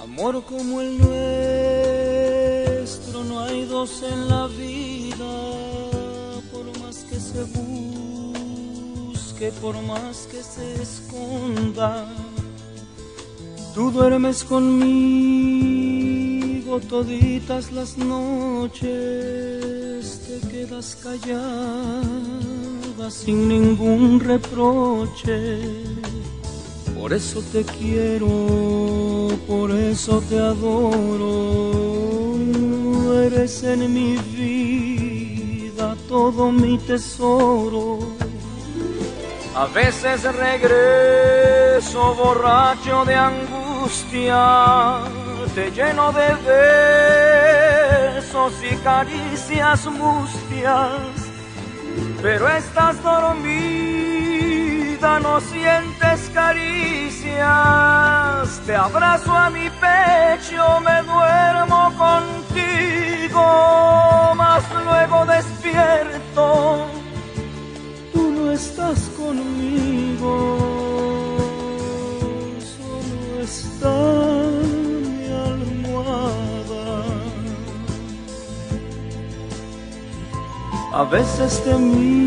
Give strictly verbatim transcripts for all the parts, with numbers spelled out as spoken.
Amor como el nuestro no hay dos en la vida, por más que se busque, por más que se esconda. Tú duermes conmigo toditas las noches, te quedas callada sin ningún reproche. Por eso te quiero, por eso te adoro. Eres en mi vida todo mi tesoro. A veces regreso borracho de angustia, te lleno de besos y caricias mustias, pero estás dormida, no sientes caricias. Te abrazo a mi pecho, me duermo contigo, mas luego despierto, tú no estás conmigo, solo está mi almohada. A veces te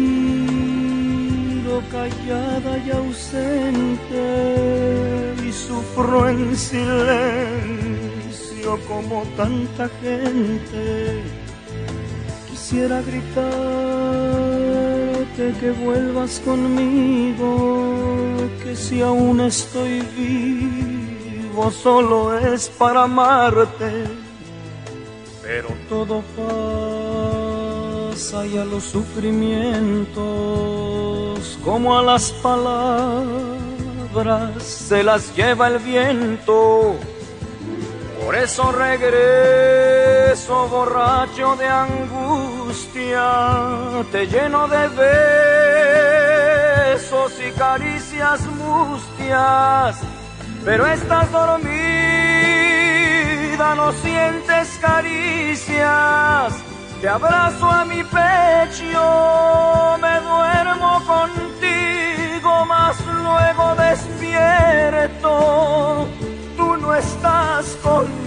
miro callada y ausente y sufro en silencio como tanta gente. Quisiera gritarte que vuelvas conmigo, que si aún estoy vivo solo es para amarte, pero todo pasa y a los sufrimientos como a las palabras se las lleva el viento. Por eso regreso borracho de angustia, te lleno de besos y caricias mustias, pero estás dormida, no sientes caricias. Te abrazo a mi pecho, me duermo contigo, mas luego despierto, tú no estás conmigo.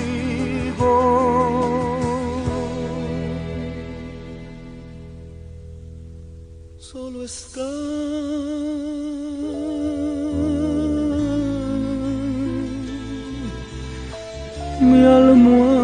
Solo está mi almohada.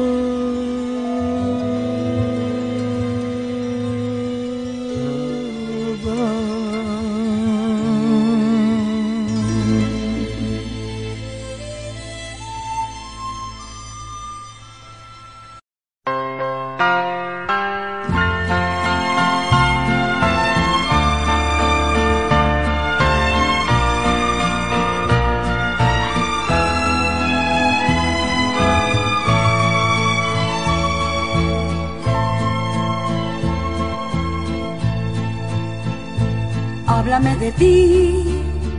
Háblame de ti,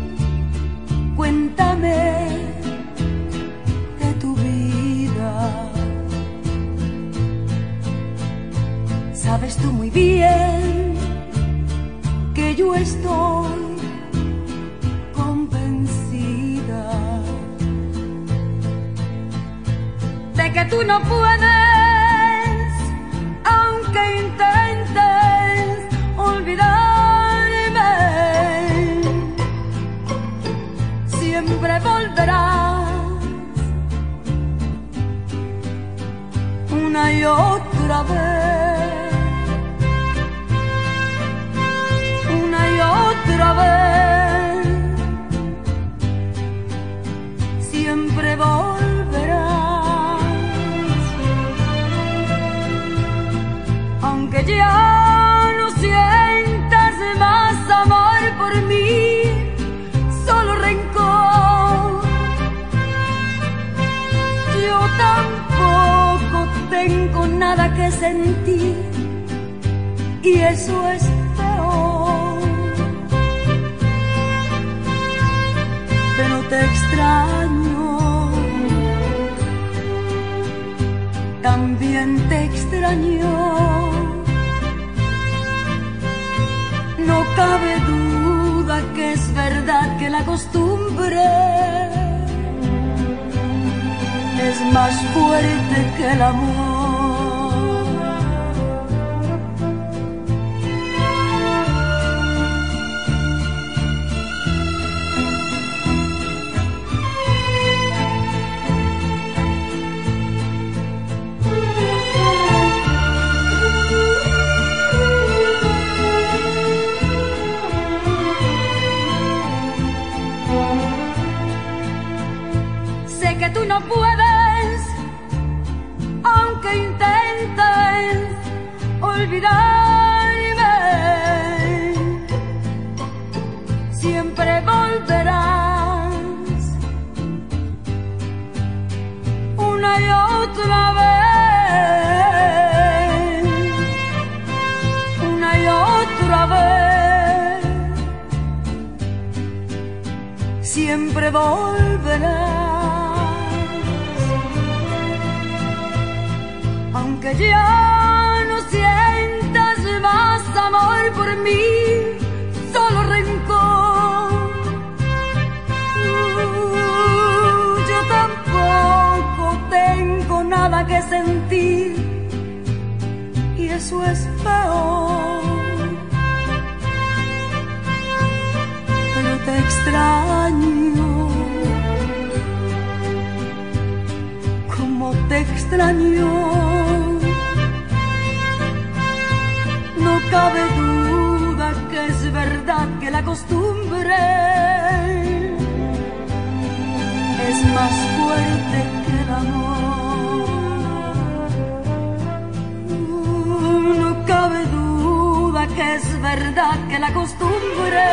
cuéntame de tu vida. Sabes tú muy bien que yo estoy convencida de que tú no puedes, aunque intentes olvidar. Siempre volverás una y otra vez, una y otra vez, siempre volverás, aunque ya no sientas más amor por mí, solo rencor. Yo tampoco tengo nada que sentir y eso es peor. Pero te extraño, también te extraño. No cabe duda que es verdad que la costumbre más fuerte que el amor. Que tú no puedes, aunque intentes olvidarme, siempre volverás una y otra vez, una y otra vez, siempre volverás. Aunque ya no sientas más amor por mí, solo rencor, uh, yo tampoco tengo nada que sentir, y eso es peor. Pero te extraño, como te extraño. No cabe duda que es verdad que la costumbre es más fuerte que el amor. No cabe duda que es verdad que la costumbre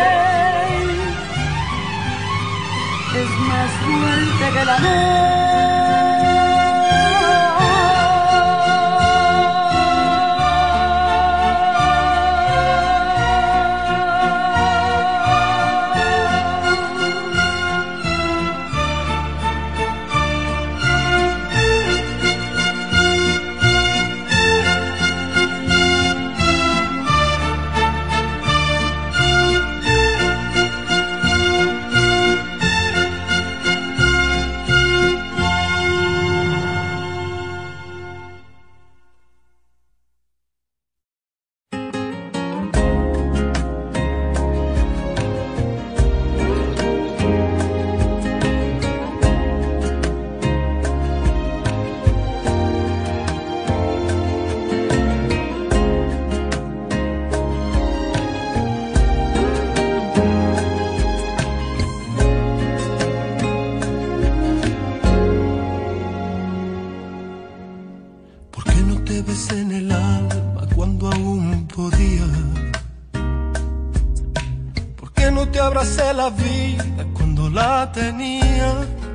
es más fuerte que el amor. Abracé la vida cuando la tenía,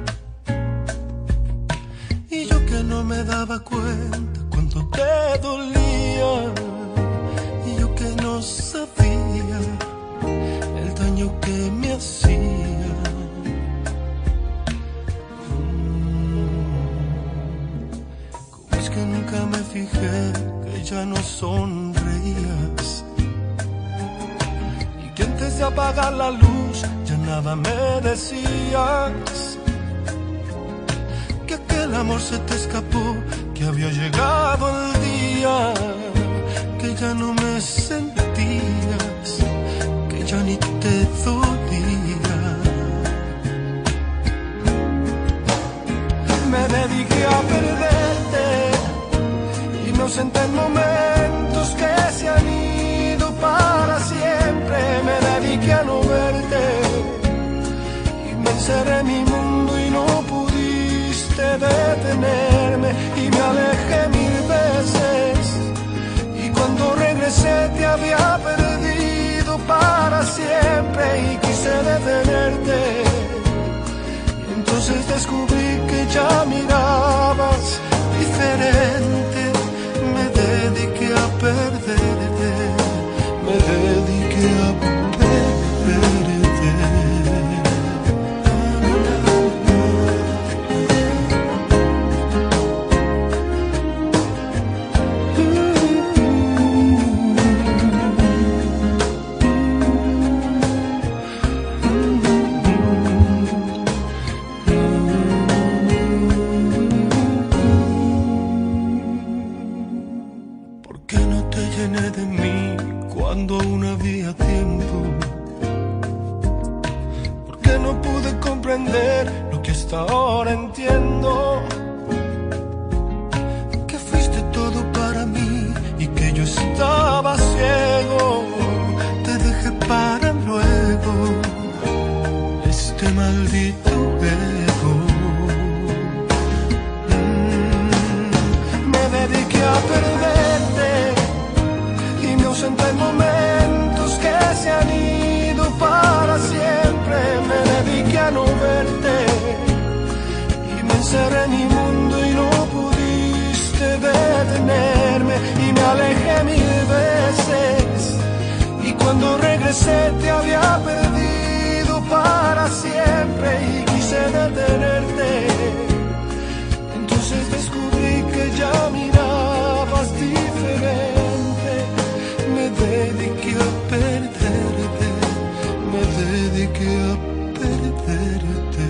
y yo que no me daba cuenta cuando te dolía, y yo que no sabía el daño que me hacía. ¿Cómo es que nunca me fijé que ya no sonreías? Antes de apagar la luz ya nada me decías, que aquel amor se te escapó, que había llegado el día, que ya no me sentías, que ya ni te dolía. Me dediqué a perderte y me ausenté en momentos que se han ido para siempre. Me dediqué a no verte y me encerré en mi mundo y no pudiste detenerme, y me alejé mil veces, y cuando regresé te había perdido para siempre, y quise detenerte, y entonces descubrí que ya mirabas diferente. Me dediqué a perderte, me dediqué a perderte. comprender lo que hasta ahora entiendo, que fuiste todo para mí y que yo estaba ciego. Te dejé para luego, este maldito ego. Mm, me dediqué a perderte y me ausenté en momentos que se han ido para siempre. Me dediqué a no verte y me encerré en mi mundo y no pudiste detenerme. Y me alejé mil veces y cuando regresé te había perdido para siempre y quise detenerte. Entonces descubrí que ya mirabas diferente. Me dediqué a perderte, me dediqué a perderte.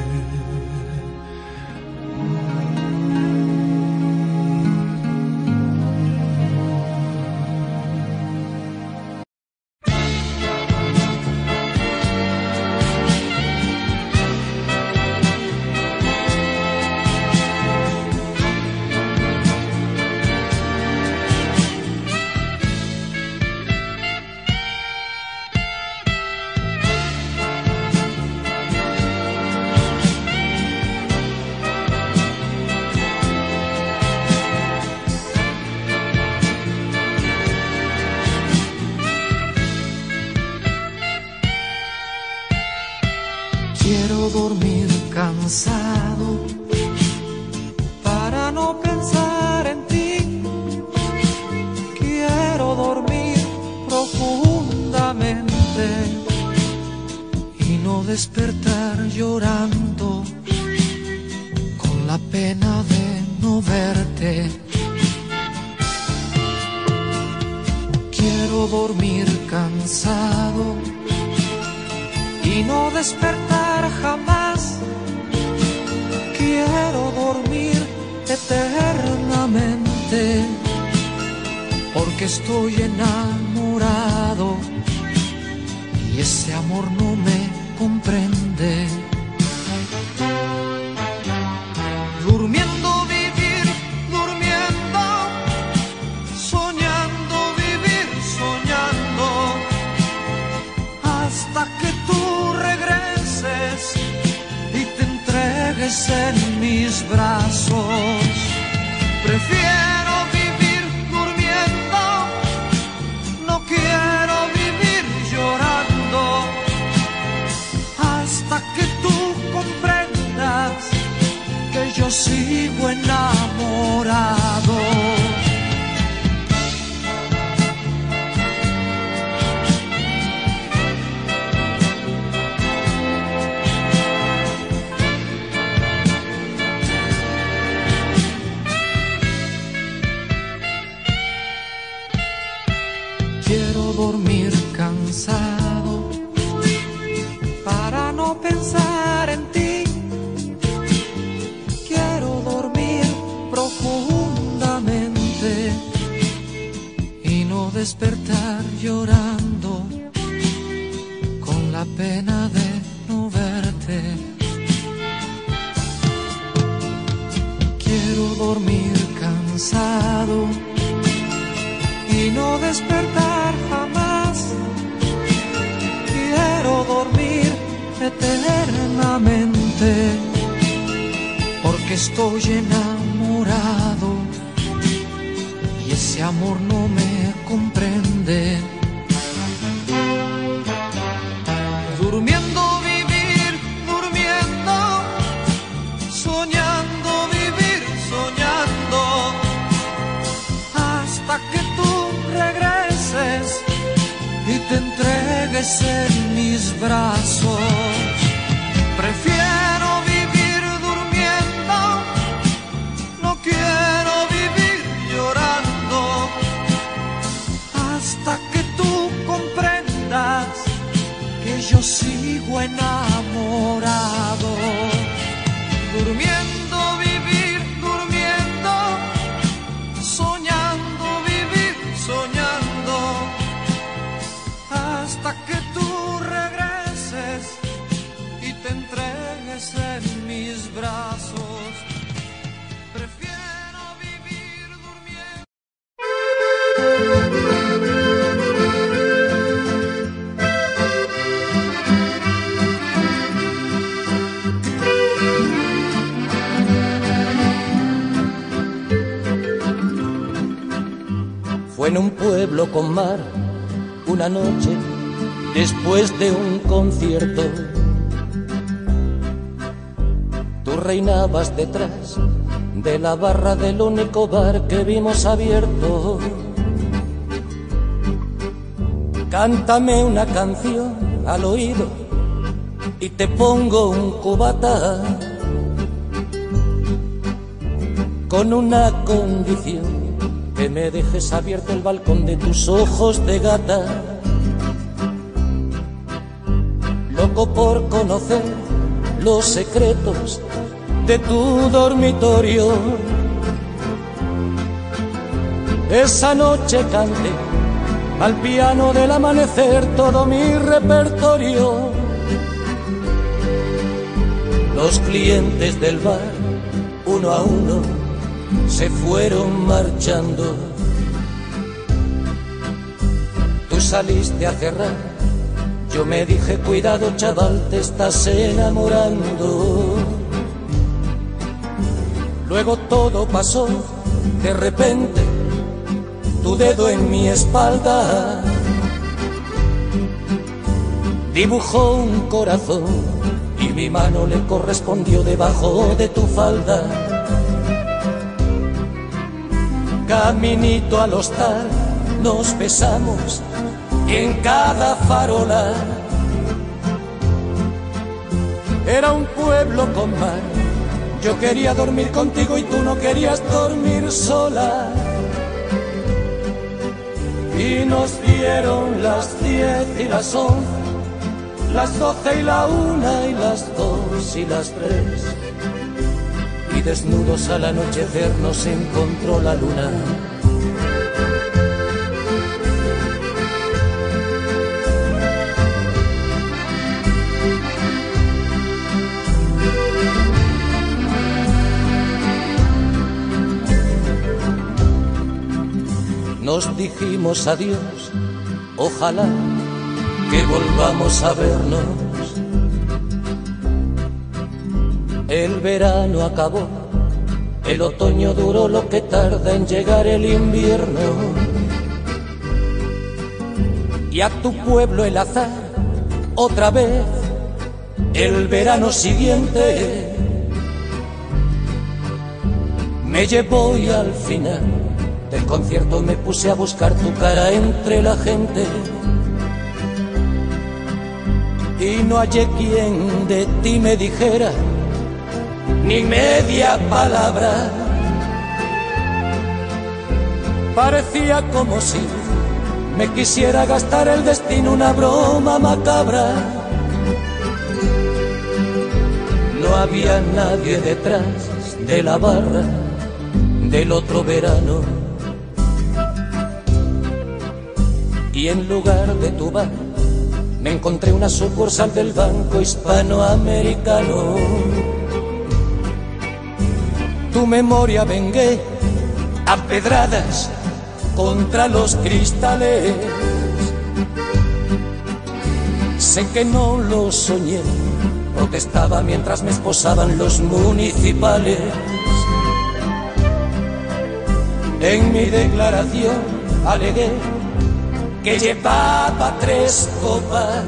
Quiero dormir cansado para no pensar en ti. Quiero dormir profundamente y no despertar llorando con la pena de no verte. Quiero dormir cansado y no despertar jamás. Quiero dormir eternamente porque estoy enamorado y ese amor no me comprende. Durmiendo vivir, durmiendo, soñando vivir, soñando, hasta que tú regreses y te entregues en mis brazos. Prefiero vivir durmiendo, no quiero vivir llorando, hasta que tú comprendas que yo sigo enamorado. Quiero dormir cansado para no pensar en ti. Quiero dormir profundamente y no despertar llorando con la pena de no verte. Quiero dormir cansado y no despertar jamás. Quiero dormir eternamente porque estoy enamorado y ese amor no me comprende. Durmiendo vivir, durmiendo, soñando vivir, soñando, hasta que tú regreses y te entregues en mis brazos. Prefiero vivir durmiendo, no quiero vivir llorando, hasta que tú comprendas que yo sigo enamorado. Durmiendo vivir, durmiendo, soñando vivir, soñando, hasta que tú regreses Fue en un pueblo con mar, una noche después de un concierto. Tú reinabas detrás de la barra del único bar que vimos abierto. Cántame una canción al oído y te pongo un cubata, con una condición: que me dejes abierto el balcón de tus ojos de gata. Loco por conocer los secretos de tu dormitorio. Esa noche canté al piano del amanecer todo mi repertorio. Los clientes del bar, uno a uno, se fueron marchando. Tú saliste a cerrar, yo me dije: cuidado, chaval, te estás enamorando. Luego todo pasó de repente, tu dedo en mi espalda dibujó un corazón y mi mano le correspondió debajo de tu falda. Caminito al hostal nos besamos en cada farola. Era un pueblo con mar, yo quería dormir contigo y tú no querías dormir sola. Y nos dieron las diez y las once, las doce y la una y las dos y las tres. Y desnudos al anochecer nos encontró la luna. Nos dijimos adiós, ojalá que volvamos a vernos. El verano acabó, el otoño duró lo que tarda en llegar el invierno. Y a tu pueblo el azar, otra vez, el verano siguiente, me llevó y al final del concierto me puse a buscar tu cara entre la gente. Y no hallé quien de ti me dijera ni media palabra. Parecía como si me quisiera gastar el destino una broma macabra. No había nadie detrás de la barra del otro verano. Y en lugar de tu bar me encontré una sucursal del Banco Hispanoamericano. Tu memoria vengué a pedradas contra los cristales. Sé que no lo soñé, protestaba mientras me esposaban los municipales. En mi declaración alegué que llevaba tres copas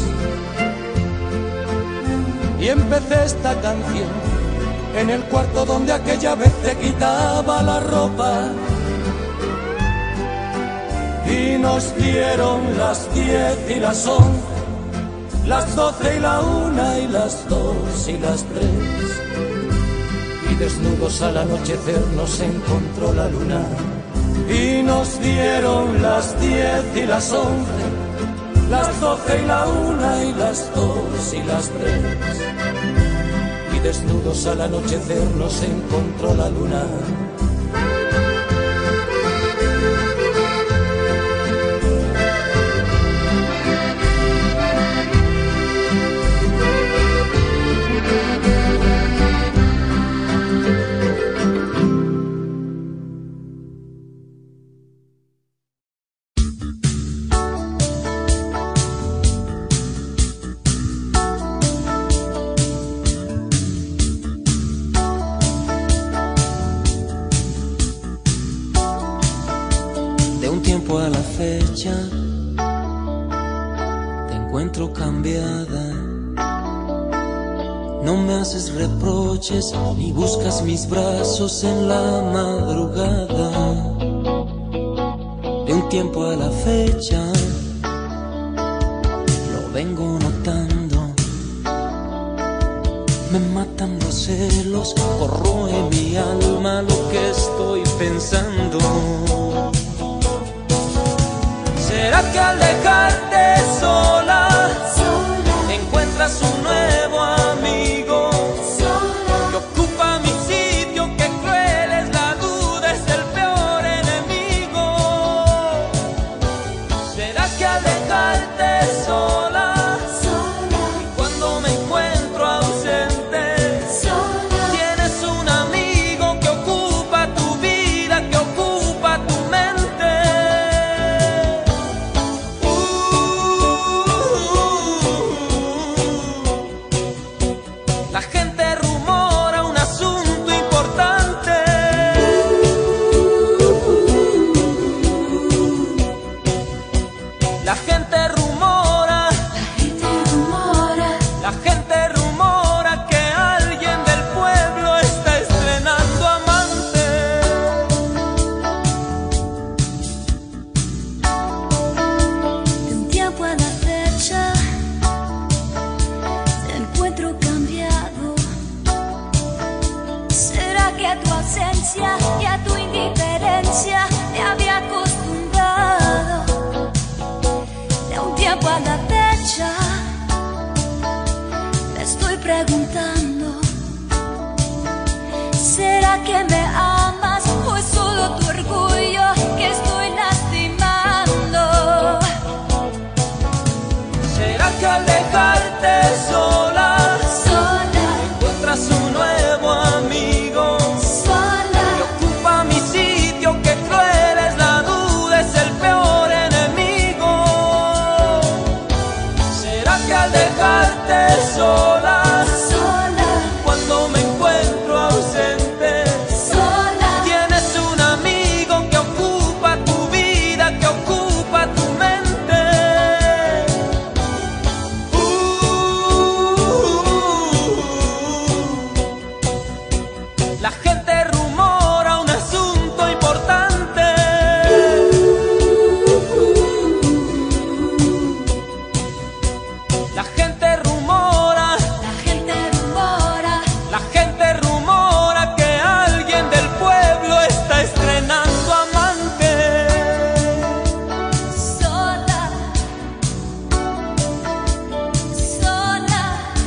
y empecé esta canción en el cuarto donde aquella vez te quitaba la ropa. Y nos dieron las diez y las once, las doce y la una y las dos y las tres. Y desnudos al anochecer nos encontró la luna. Y nos dieron las diez y las once, las doce y la una y las dos y las tres. Y desnudos al anochecer nos encontró la luna. fecha te encuentro cambiada. No me haces reproches ni buscas mis brazos en la madrugada. De un tiempo a la fecha lo vengo notando. Me matan los celos, corroe mi alma lo que estoy pensando. ¿Será que al dejarte sola, sola encuentras un nuevo amigo? Sola que ocupa mi sitio, que cruel es la duda, es el peor enemigo. ¿Será que al dejarte sola, sola y cuando me encuentro ausente, sola tienes un amigo que ocupa tu vida, que ocupa tu mente? La gente rumora un asunto importante. La gente rumora, La gente rumora, la gente rumora que alguien del pueblo está estrenando amante. de un tiempo a la fecha te encuentro cambiado. ¿Será que a tu ausencia y a tu indiferencia me había acostumbrado? De un tiempo a la fecha me estoy preguntando, ¿será que me amas o es solo tu orgullo que estoy lastimando? ¿Será que al dejarte sola, Sola, encuentras un nuevo amigo que sola, ocupa mi sitio, que cruel es la duda, es el peor enemigo? ¿Será que al dejarte sola, sola, cuando me encuentro ausente, sola tienes un amigo que ocupa tu vida, que ocupa tu mente? Uh, la gente rumora un asunto importante. La gente rumora, La gente rumora, la gente rumora que alguien del pueblo está estrenando amante. sola, sola,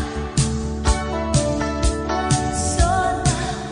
sola,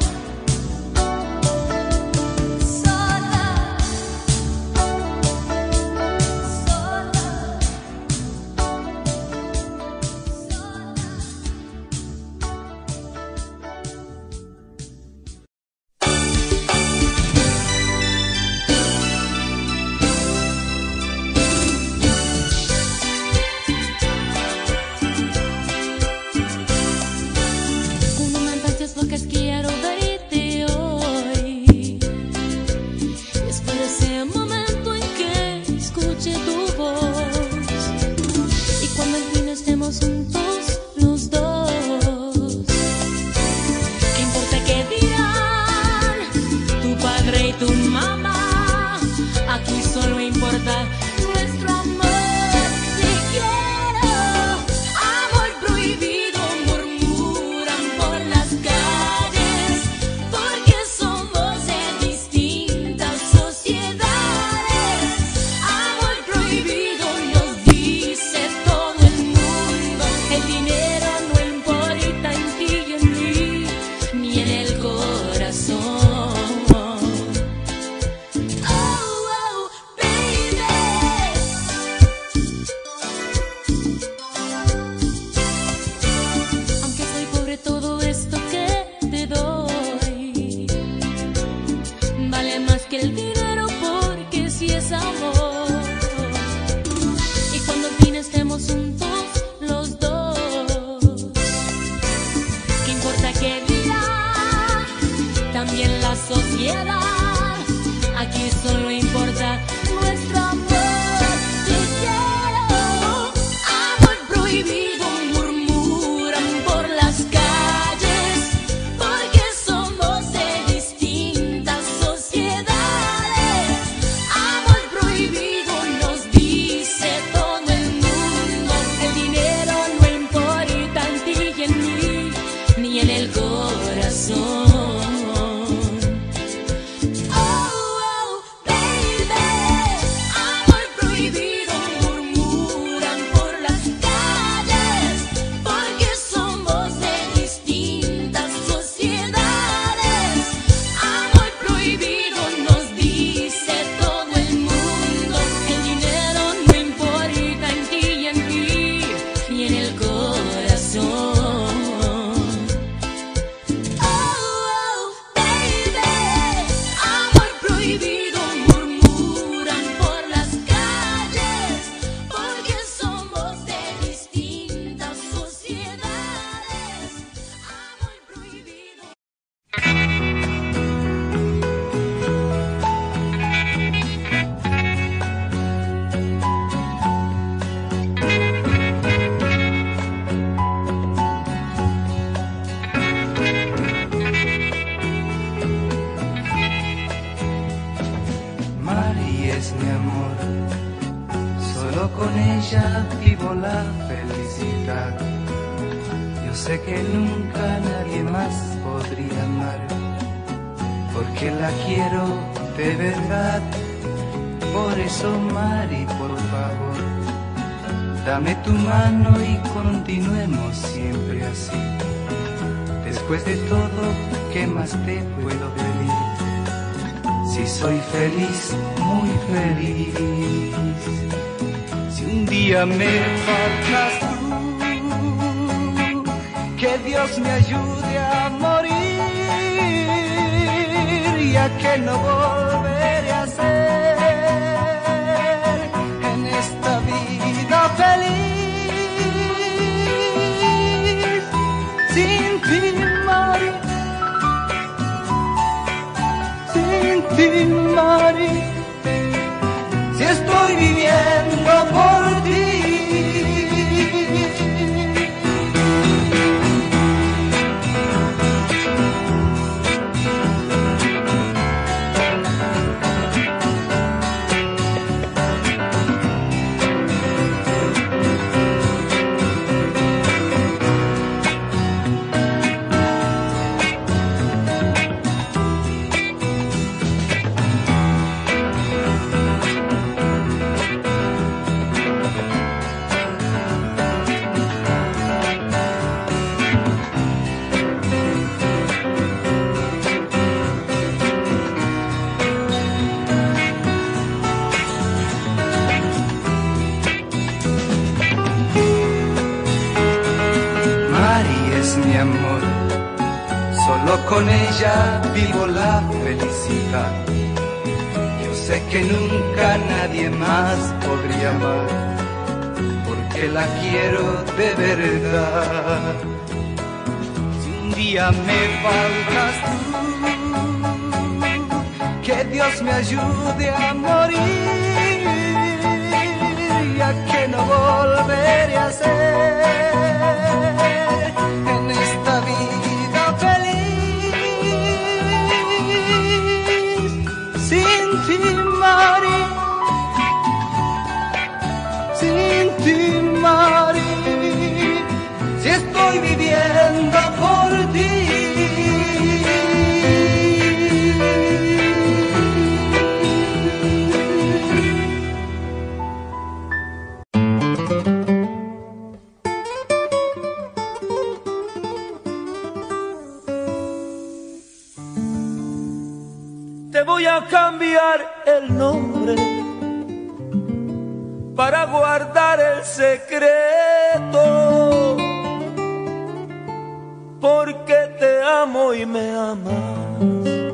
Un momento es lo que quiero verte hoy. Después de ese momento en que escuché tu voz, y cuando al fin estemos juntos los dos, ¿qué importa qué dirán tu padre y tu mamá? Aquí solo importa nuestro amor. Si quiero amor prohibido, murmuran por las calles, porque somos de distintas sociedades. Amor prohibido nos dice todo el mundo. El dinero no importa en ti y en mí, ni en el corazón. Oh, oh, baby. Aunque soy pobre, todo esto que te doy vale más que el dinero, porque si es amor. Y cuando al fin estemos juntos los dos, ¿qué importa qué dirá también la sociedad? Aquí solo importa nuestro amor. ella vivo la felicidad. Yo sé que nunca nadie más podría amar, porque la quiero de verdad. Por eso, Mari, por favor, dame tu mano y continuemos siempre así. Después de todo, ¿qué más te puedo pedir? Si soy feliz, muy feliz. Si un día me faltas tú, que Dios me ayude a morir, ya que no volveré a ser en esta vida feliz. Sin ti, Mari, sin ti, Mari, si estoy viviendo por ti. Mi amor, solo con ella vivo la felicidad. Yo sé que nunca nadie más podría amar, porque la quiero de verdad. Si un día me faltas tú, que Dios me ayude a morir, ya que no volveré a ser en esta vida feliz. Sin ti, Mari, sin ti, Mari, si estoy viviendo por ti. Voy a cambiar el nombre para guardar el secreto, porque te amo y me amas,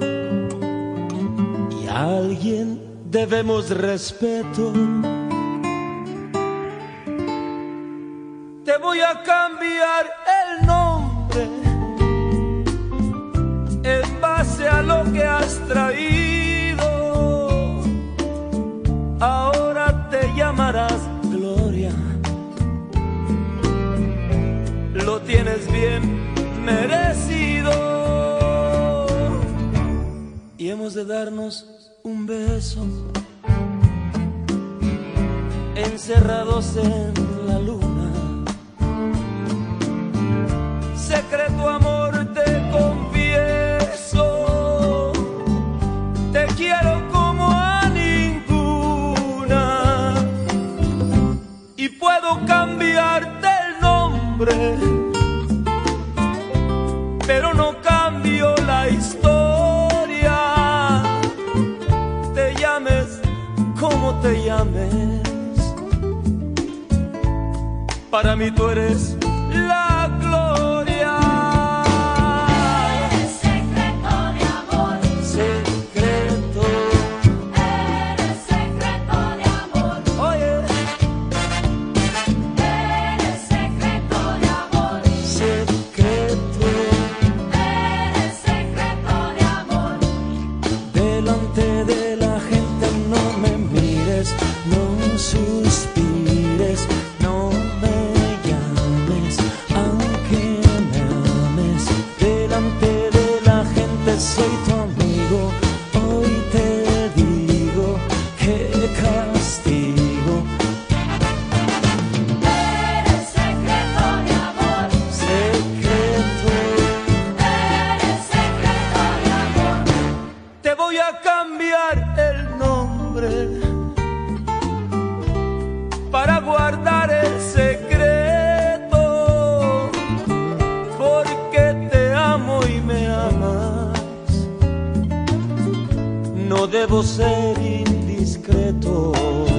y a alguien debemos respeto. Te voy a cambiar el nombre en base a lo que has traído. Ahora te llamarás Gloria, lo tienes bien merecido, y hemos de darnos un beso encerrados en la luna. Secreto amor, te confieso, te quiero como a ninguna, y puedo cambiarte el nombre, pero no cambio la historia. Te llames como te llames, para mí tú eres la gloria. Eres secreto de amor, Secreto, eres secreto de amor, oye, eres secreto de amor, secreto, eres secreto de amor. delante de la gente no me mires, no suspires, no me llames, aunque me ames. Delante de la gente soy tu amigo, hoy te digo que castigo. no debo ser indiscreto.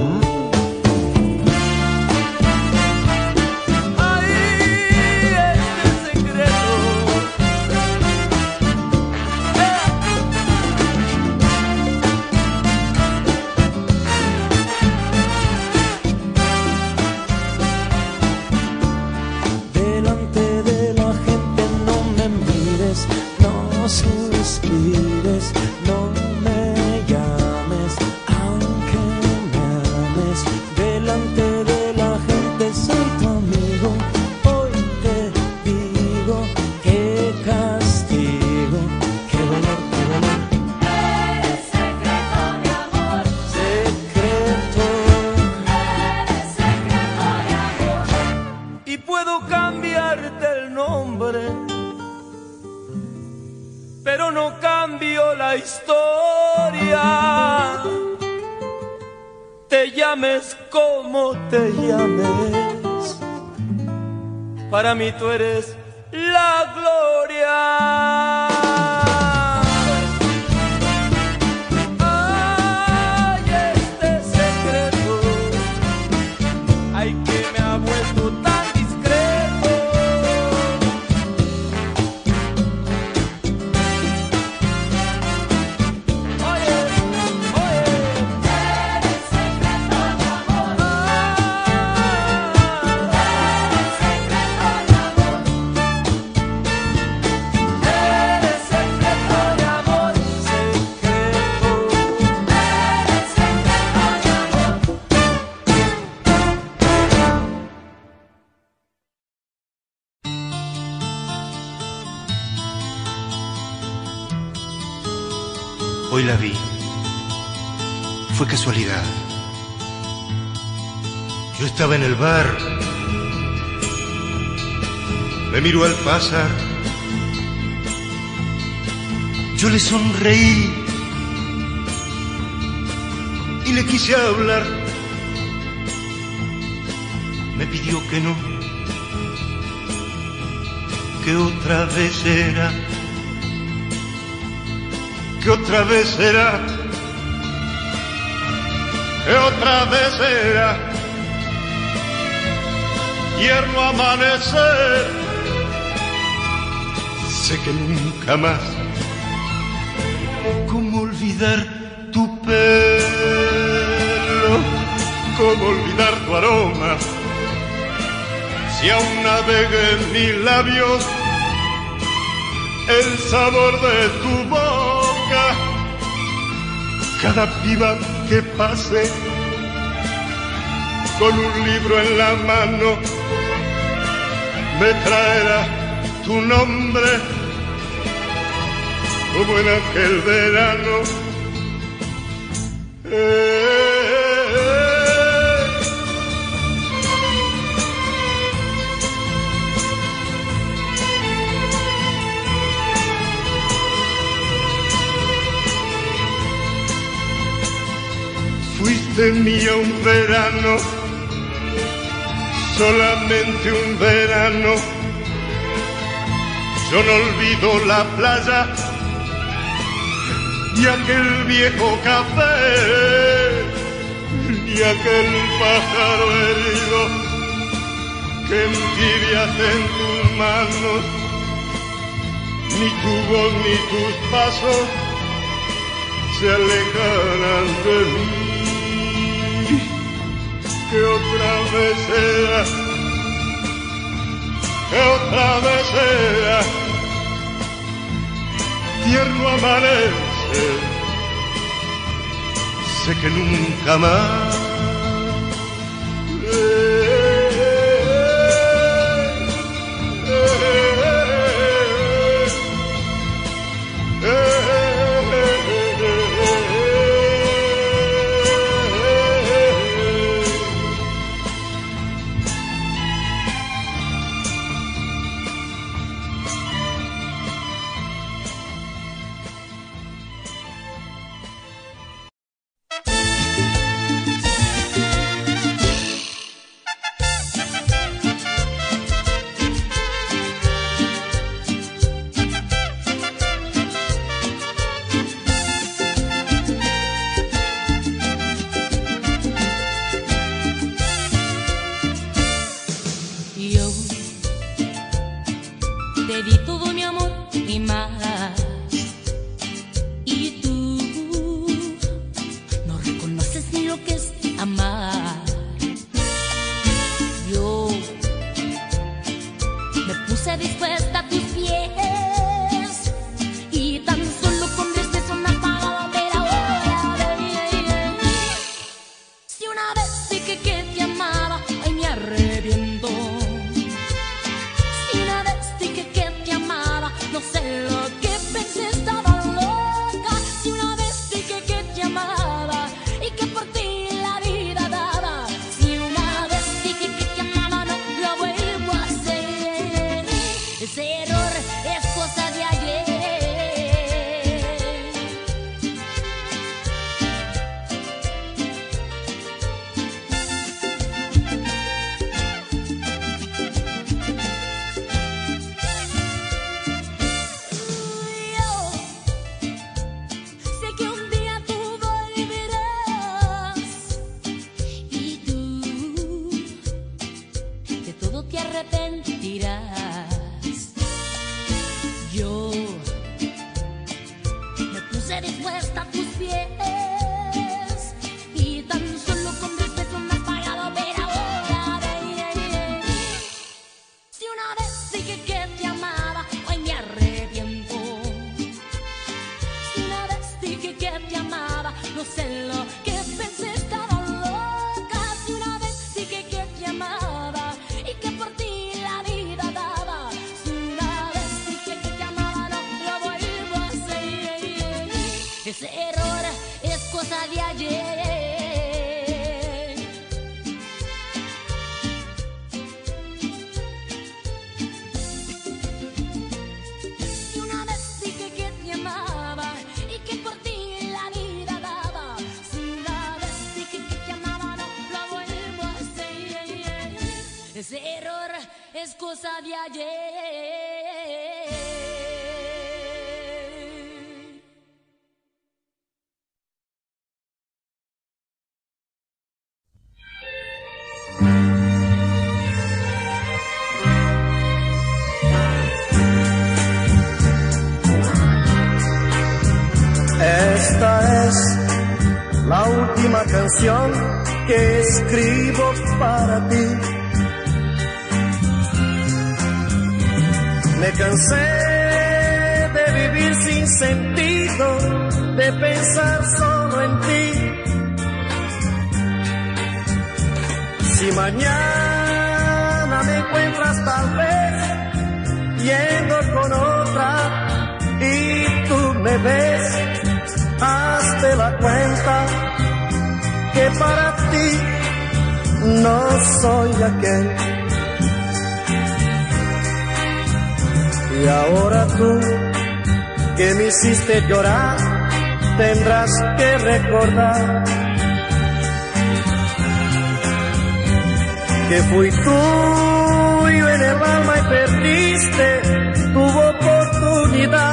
Suspires, no me llames, aunque me ames. Delante de la gente soy tu amigo. Hoy te digo qué castigo, qué dolor, qué dolor. Eres secreto de amor. Secreto. Eres secreto de amor. Y puedo cambiarte el nombre, pero no cambio la historia. Te llames como te llames, para mí tú eres la gloria. Ay, este secreto, ay, que me ha vuelto tan discreto. Hoy la vi. Fue casualidad. Yo estaba en el bar. Me miró al pasar. Yo le sonreí y le quise hablar. Me pidió que no, que otra vez era, que otra vez será, que otra vez será, tierno amanecer. Sé que nunca más, cómo olvidar tu pelo, cómo olvidar tu aroma, si aún navega en mis labios el sabor de tu boca. Cada piba que pase con un libro en la mano me traerá tu nombre, como en aquel verano. Eh, Fuiste mía un verano, solamente un verano. Yo no olvido la playa y aquel viejo café, ni aquel pájaro herido que envidiaste en tus manos, ni tu voz ni tus pasos se alejarán de mí. Que otra vez sea, que otra vez sea, tierno amanecer. Sé que nunca más. Ese error es cosa de ayer. Y una vez dije que te amaba y que por ti la vida daba. Si una vez dije que te amaba, no lo vuelvo a hacer. Ese error es cosa de ayer. Esta es la última canción que escribo para ti. Me cansé de vivir sin sentido, de pensar solo en ti. Si mañana me encuentras tal vez yendo con otra y tú me ves, hazte la cuenta que para ti no soy aquel. Y ahora tú, que me hiciste llorar, tendrás que recordar que fui tuyo en el alma y perdiste tu oportunidad.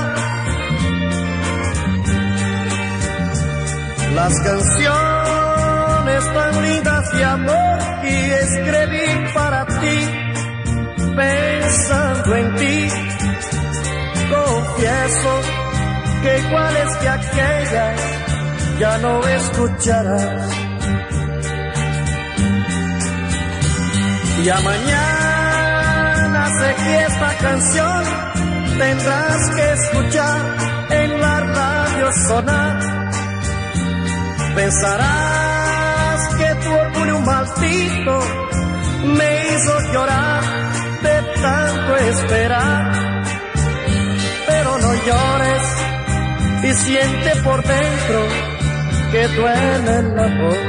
Las canciones tan lindas de amor que escribí para ti, pensando en ti, confieso que iguales que aquellas ya no escucharás. Ya mañana sé que esta canción tendrás que escuchar en la radio sonar. Pensarás que tu orgullo maldito me hizo llorar de tanto esperar. Pero no llores y siente por dentro que duele la voz.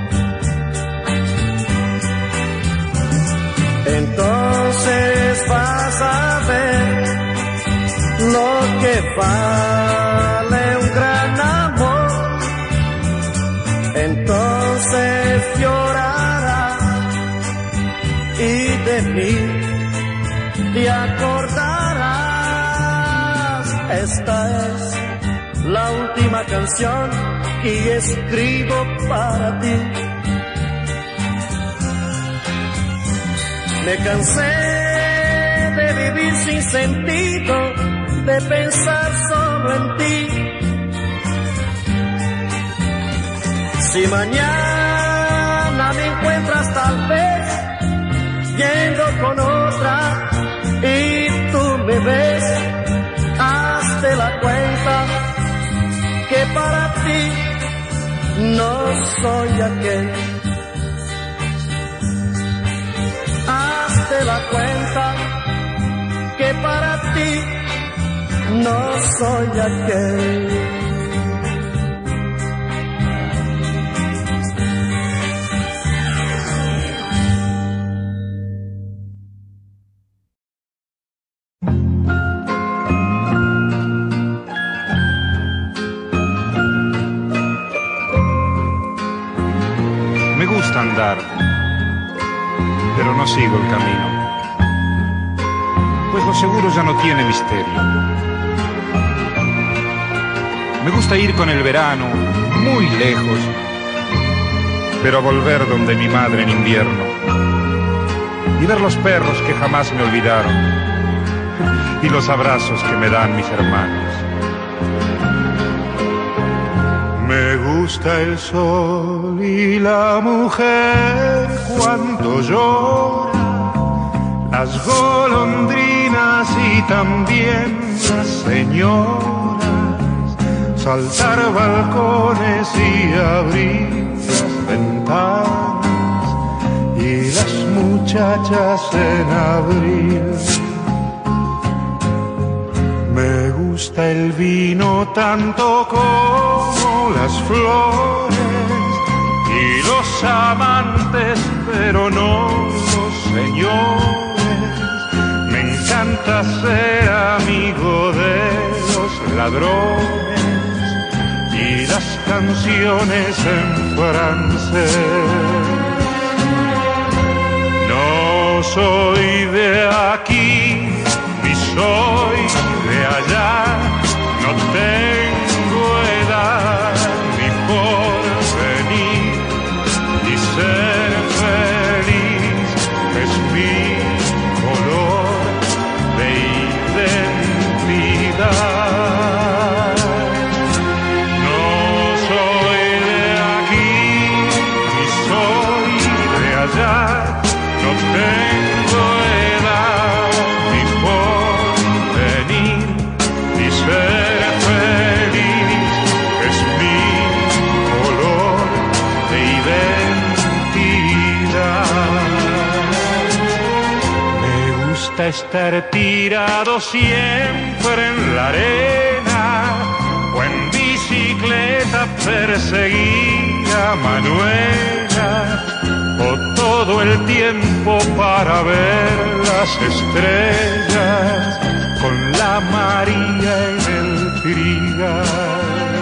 Entonces vas a ver lo que vale un gran amor. Entonces llorarás y de mí te acordarás. Esta es la última canción que escribo para ti. Me cansé de vivir sin sentido, de pensar solo en ti. Si mañana me encuentras tal vez yendo con otra y tú me ves, hazte la cuenta que para ti no soy aquel. Hazte la cuenta que para ti no soy aquel. Me gusta andar, pero no sigo el camino, pues lo seguro ya no tiene misterio. Me gusta ir con el verano muy lejos, pero volver donde mi madre en invierno y ver los perros que jamás me olvidaron y los abrazos que me dan mis hermanos. Me gusta el sol y la mujer cuando llora, las golondrinas y también las señoras, saltar balcones y abrir las ventanas, y las muchachas en abril. Me gusta el vino tanto como las flores y los amantes, pero no los señores. Me encanta ser amigo de los ladrones y las canciones en francés. No soy de aquí ni soy de allá, no tengo edad ni porvenir, y ser feliz es mi color de identidad. No soy de aquí ni soy de allá, no tengo edad ni porvenir, y ser feliz es mi color de identidad. Me gusta estar tirado siempre en la arena o en bicicleta perseguir a Manuela, o todo el tiempo para ver las estrellas con la María en el trigal.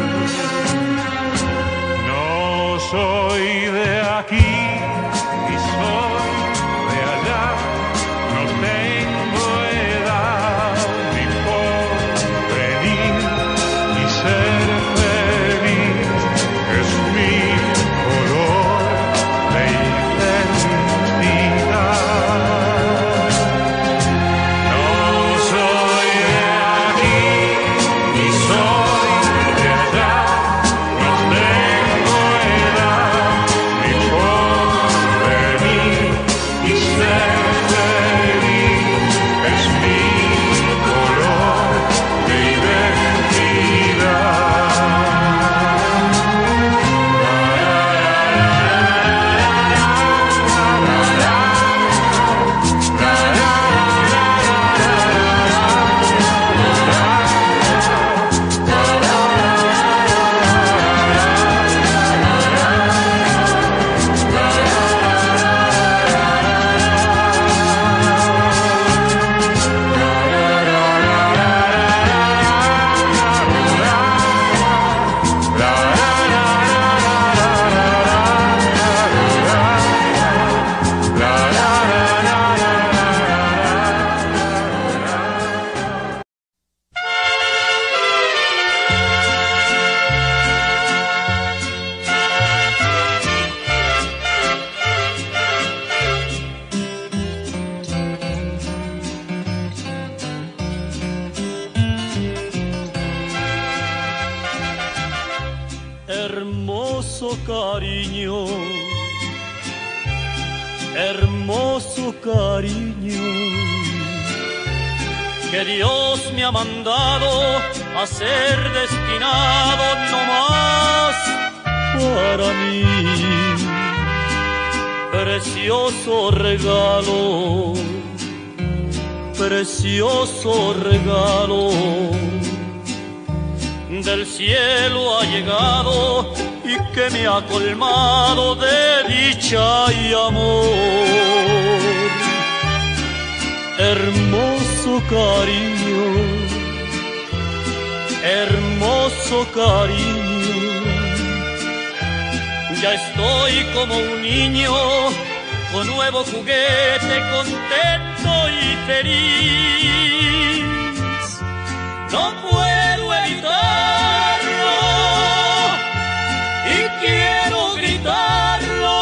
No soy de aquí ni soy de allá, no tengo edad ni porvenir, y ser feliz es mi color de identidad. No soy de aquí ni soy de allá, no tengo edad ni porvenir, y ser feliz es mi color de identidad. Hermoso cariño, hermoso cariño, que Dios me ha mandado a ser destinado no más para mí. Precioso regalo, precioso regalo, del cielo ha llegado y que me ha colmado de dicha y amor. Hermoso cariño, hermoso cariño, ya estoy como un niño con nuevo juguete, contento y feliz. No puedo evitarlo y quiero gritarlo.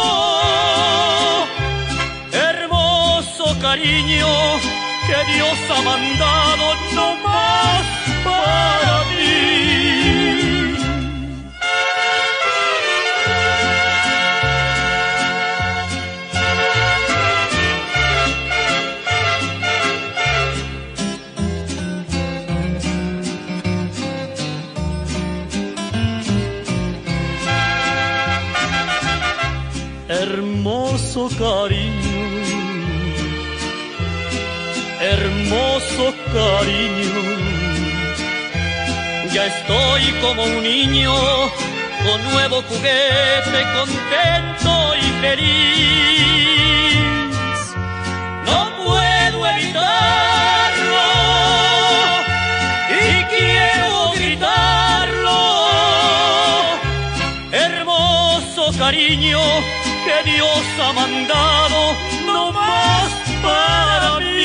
Hermoso cariño que Dios ha mandado no más para mí. Hermoso cariño, hermoso cariño, Ya estoy como un niño con nuevo juguete, contento y feliz. No puedo evitarlo y quiero gritarlo. Hermoso cariño que Dios ha mandado, no más para mí.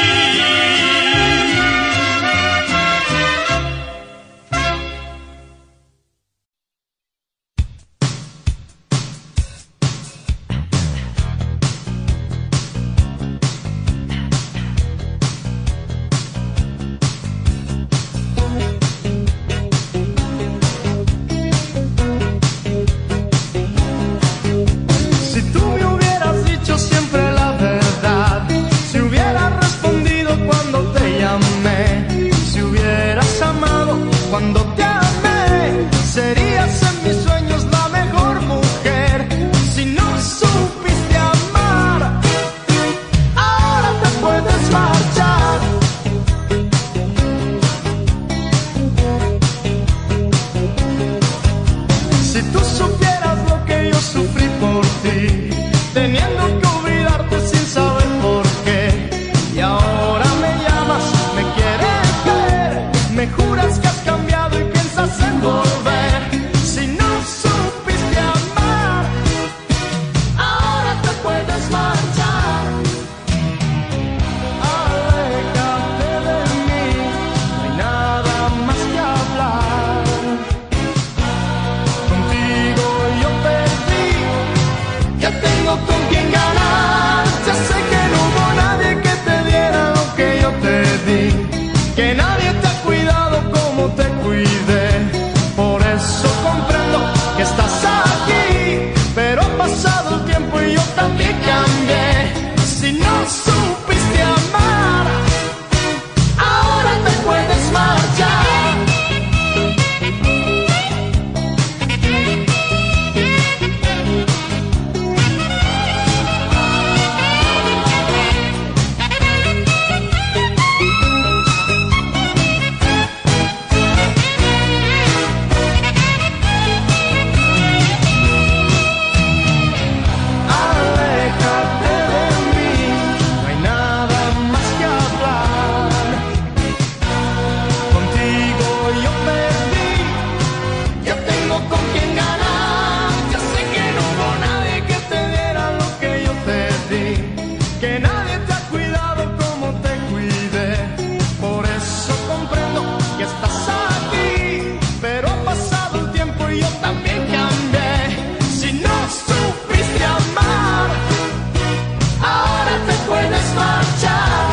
Cuando te amé, serías en mis sueños la mejor mujer. Si no supiste amar, ahora te puedes marchar. Si tú supieras lo que yo sufrí por ti, teniendo que olvidarte sin saber por qué. Y ahora me llamas, me quieres ver, me juras que has cambiado y piensas en volver. Si no supiste amar, ahora te puedes marchar. Aléjate de mí, no hay nada más que hablar. Contigo yo perdí, ya tengo con quien ganar. Ya sé que no hubo nadie que te diera lo que yo te di, que nadie te ha cuidado como te cuidé. Por eso comprendo que estás aquí, pero ha pasado el tiempo y yo también cambié. Si no supiste amar, ahora te puedes marchar. Aléjate de mí, no hay nada más que hablar. Contigo yo perdí, ya tengo con quien ganar. Ya sé que no hubo nadie que te diera lo que yo te di, que nadie te ha cuidado como te cuidé. Por eso comprendo que estás aquí, pero ha pasado el tiempo y yo también cambié. Si no supiste amar, ahora te puedes marchar.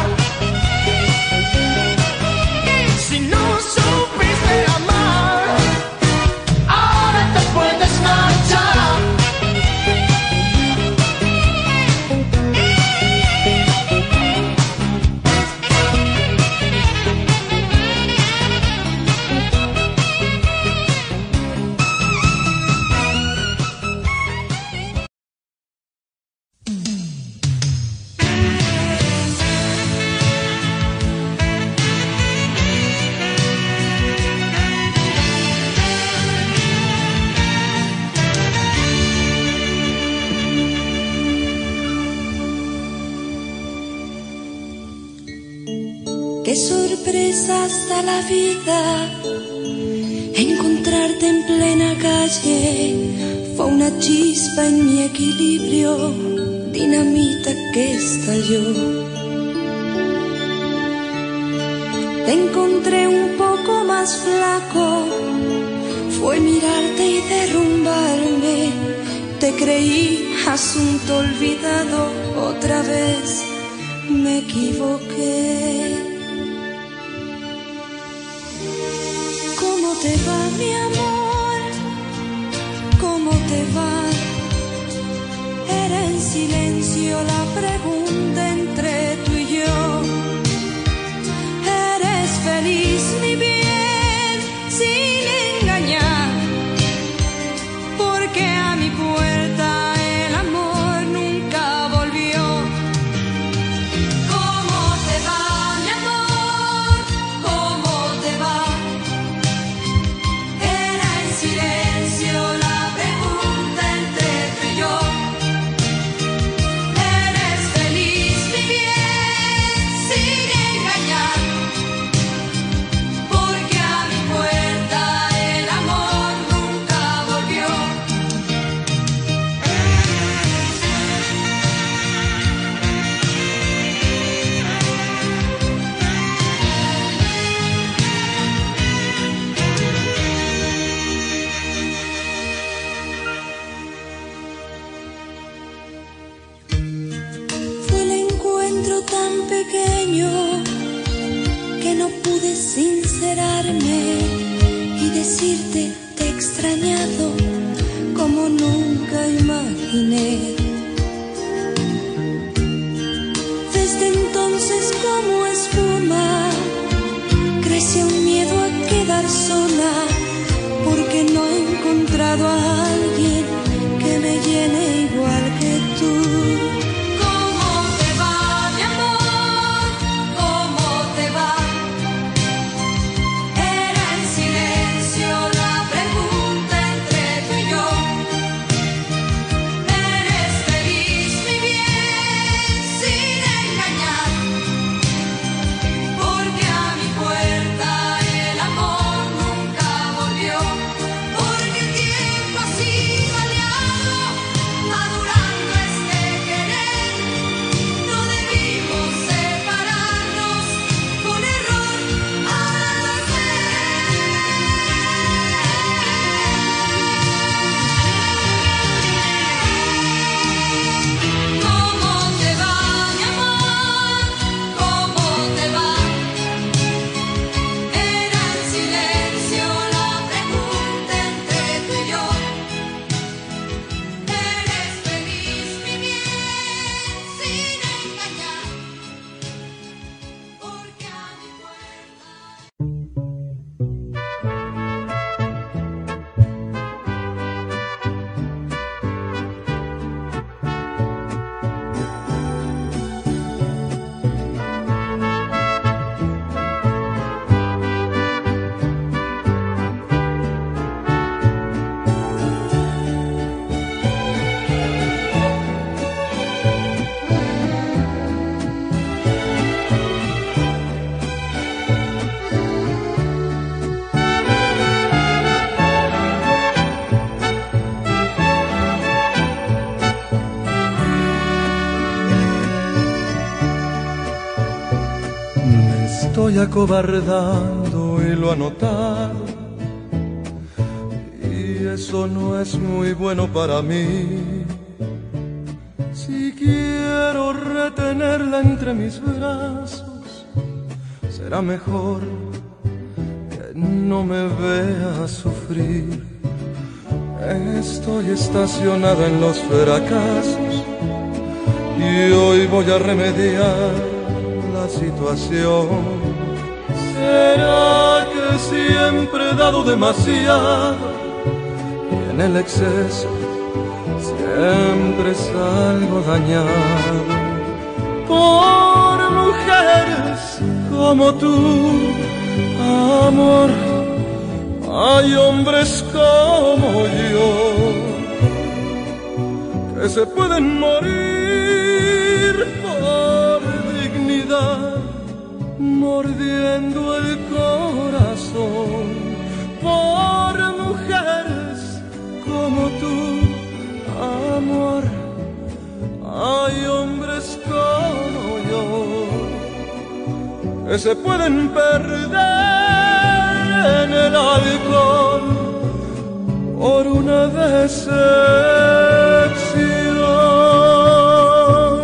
Si no supiste amar, ahora te puedes marchar. Qué sorpresas da la vida, encontrarte en plena calle fue una chispa en mi equilibrio, dinamita que estalló. Te encontré un poco más flaco, fue mirarte y derrumbarme. Te creí asunto olvidado, otra vez me equivoqué. ¿Cómo te va, mi amor? ¿Cómo te va? Era en silencio la pregunta entre tú y yo. ¿Eres feliz, mi bien, sin engañar? Porque a mi puerta el amor nunca volvió. ¿Cómo te va, mi amor? ¿Cómo te va? sincerarme y decirte te he extrañado como nunca imaginé. Desde entonces como espuma crece un miedo a quedar sola, porque no he encontrado a alguien que me llene igual que tú. ¿Cómo te va, mi amor? ¿Cómo te va? Era en silencio la pregunta entre tú y yo. ¿Eres feliz, mi bien, sin engañar? Porque a mi puerta el amor nunca volvió. Porque el tiempo ha sido aliado, madurando este querer. No debimos separarnos, fue un error, ahora lo sé. ¿Cómo te va, mi amor? ¿Cómo te va? Era en silencio la pregunta entre tú y yo. ¿Eres feliz, mi bien, sin engañar? Porque a mi Me estoy acobardando y lo ha notado, y eso no es muy bueno para mí. Si quiero retenerla entre mis brazos, será mejor que no me vea sufrir. Estoy estacionado en los fracasos y hoy voy a remediar la situación. ¿Será que siempre he dado demasiado y en el exceso siempre salgo dañado? Por mujeres como tú, amor, hay hombres como yo que se pueden morir por dignidad, mordiendo el corazón. Por mujeres como tú, amor, hay hombres como yo que se pueden perder en el alcohol por una decepción.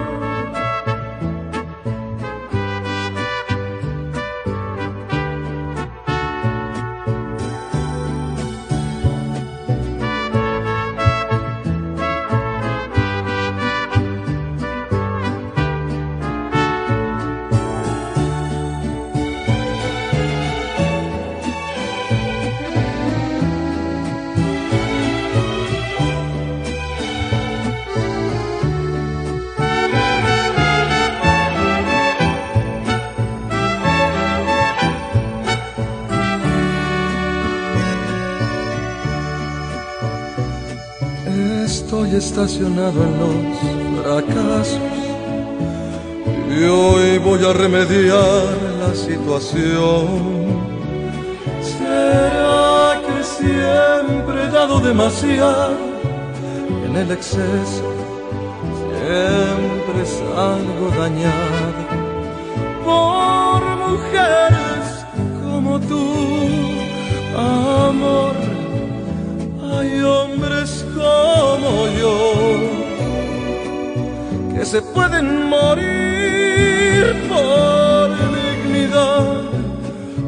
Estoy estacionado en los fracasos y hoy voy a remediar la situación. ¿Será que siempre he dado demasiado y en el exceso siempre salgo dañado? Por mujeres como tú, amor, hay hombres como yo que se pueden morir por dignidad,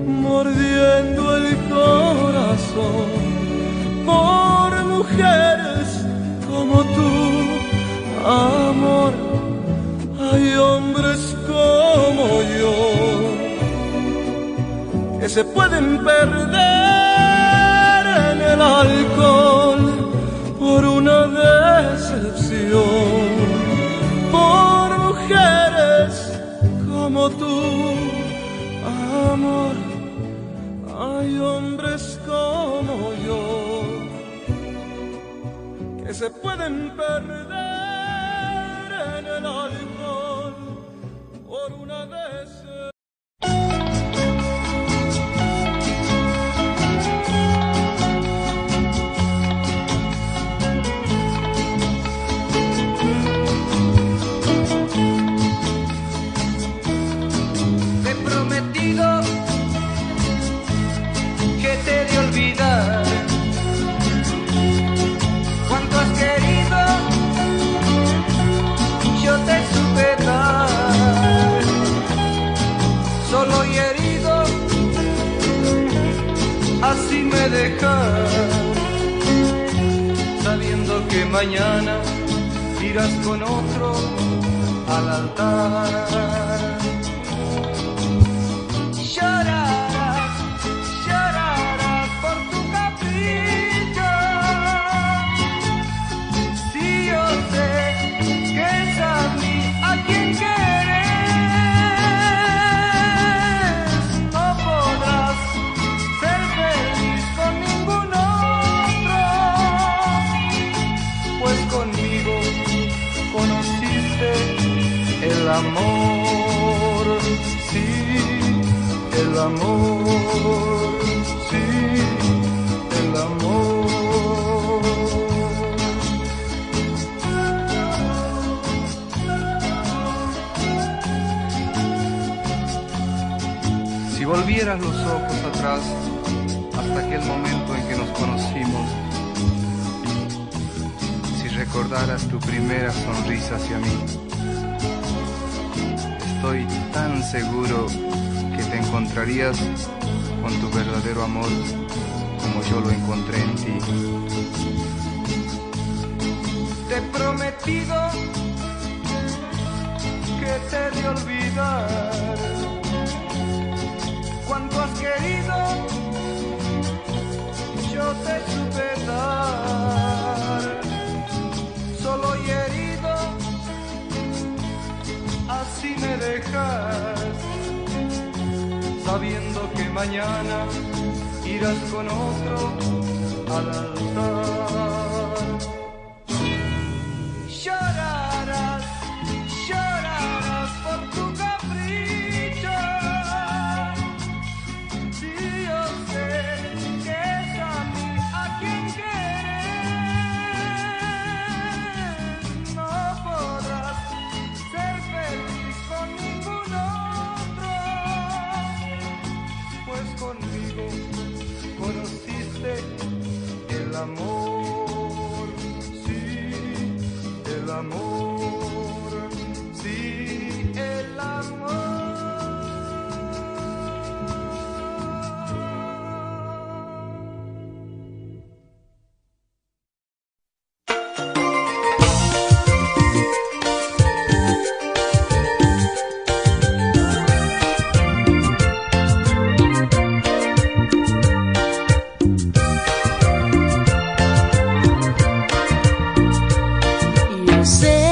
que se pueden perder en el alcohol por una decepción, por mujeres como tú, amor. Hay hombres como yo que se pueden perder en el alcohol por una decepción. Te he prometido que te he de olvidar. Cuánto has querido, yo te supe dar. Solo y herido, así me dejas, sabiendo que mañana irás con otro al altar. Llorarás, llorarás por tu capricho. Si yo sé que es a mí a quien quieres, no podrás ser feliz con ningún otro, pues conmigo conociste el amor, sí, el amor, sí, el amor. Si volvieras los ojos atrás hasta aquel momento en que nos conocimos, si recordaras tu primera sonrisa hacia mí, estoy tan seguro que te encontrarías con tu verdadero amor como yo lo encontré en ti. Te he prometido que te he de olvidar. Cuánto has querido, yo te supe dar. Solo y herido, así me dejas, sabiendo que mañana irás con otro al altar. Llorarás, llorarás por tu capricho. Si yo sé que es a mí a quien quieres, no podrás ser feliz con ningún otro, pues conmigo conociste el amor, sí, el amor, sí, el amor. Yo sé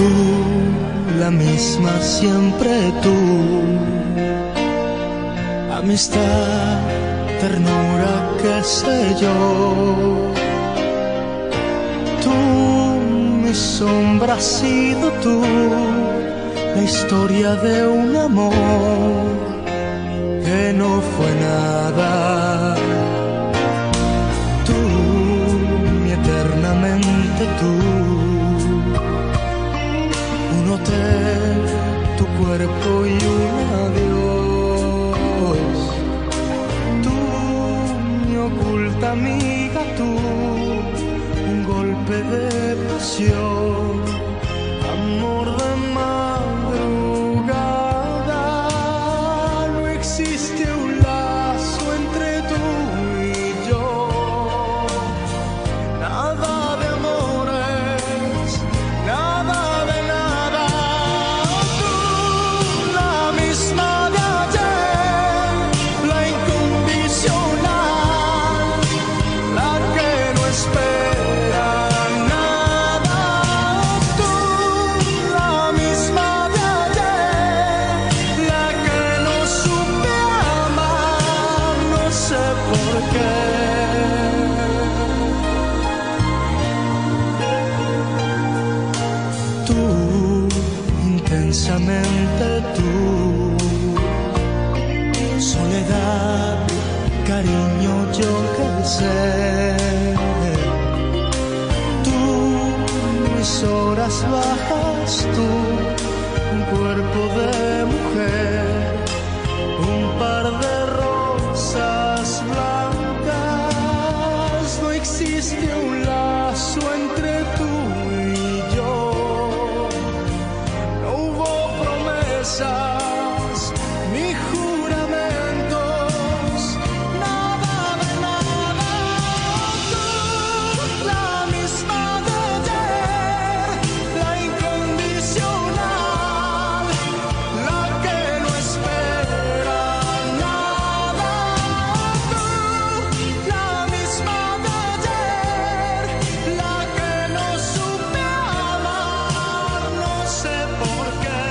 Tú, la misma siempre tú. Amistad, ternura, qué sé yo. Tú, mi sombra has sido tú. La historia de un amor que no fue nada. Tú, mi eternamente tú. Un hotel, tu cuerpo y un adiós. Tú, mi oculta amiga, tú. Un golpe de pasión, amor de madrugada. No existe un lazo entre tú y yo. Nada de amores, nada de nada. Tú, la misma de ayer, la incondicional, la que no espera nada. Tú, la misma de ayer, la que no supe amar, no sé por qué. Tú, intensamente tú. Soledad, cariño, yo qué sé. Tú, mis horas bajas, tú. Un cuerpo de mujer, un par de rosas blancas. No existe un lazo entre tú y yo. No hubo promesas ni juramentos, nada de nada. Tú, la misma de ayer, la incondicional, la que no espera nada. Tú, la misma de ayer, la que no supe amar, no sé por qué.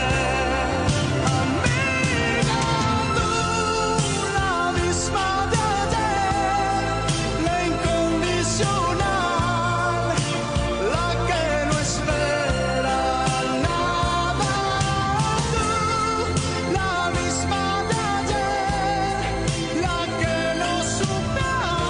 Amiga, tú, la misma de ayer, la incondicional, la que no espera nada. Tú, la misma de ayer, la que no supe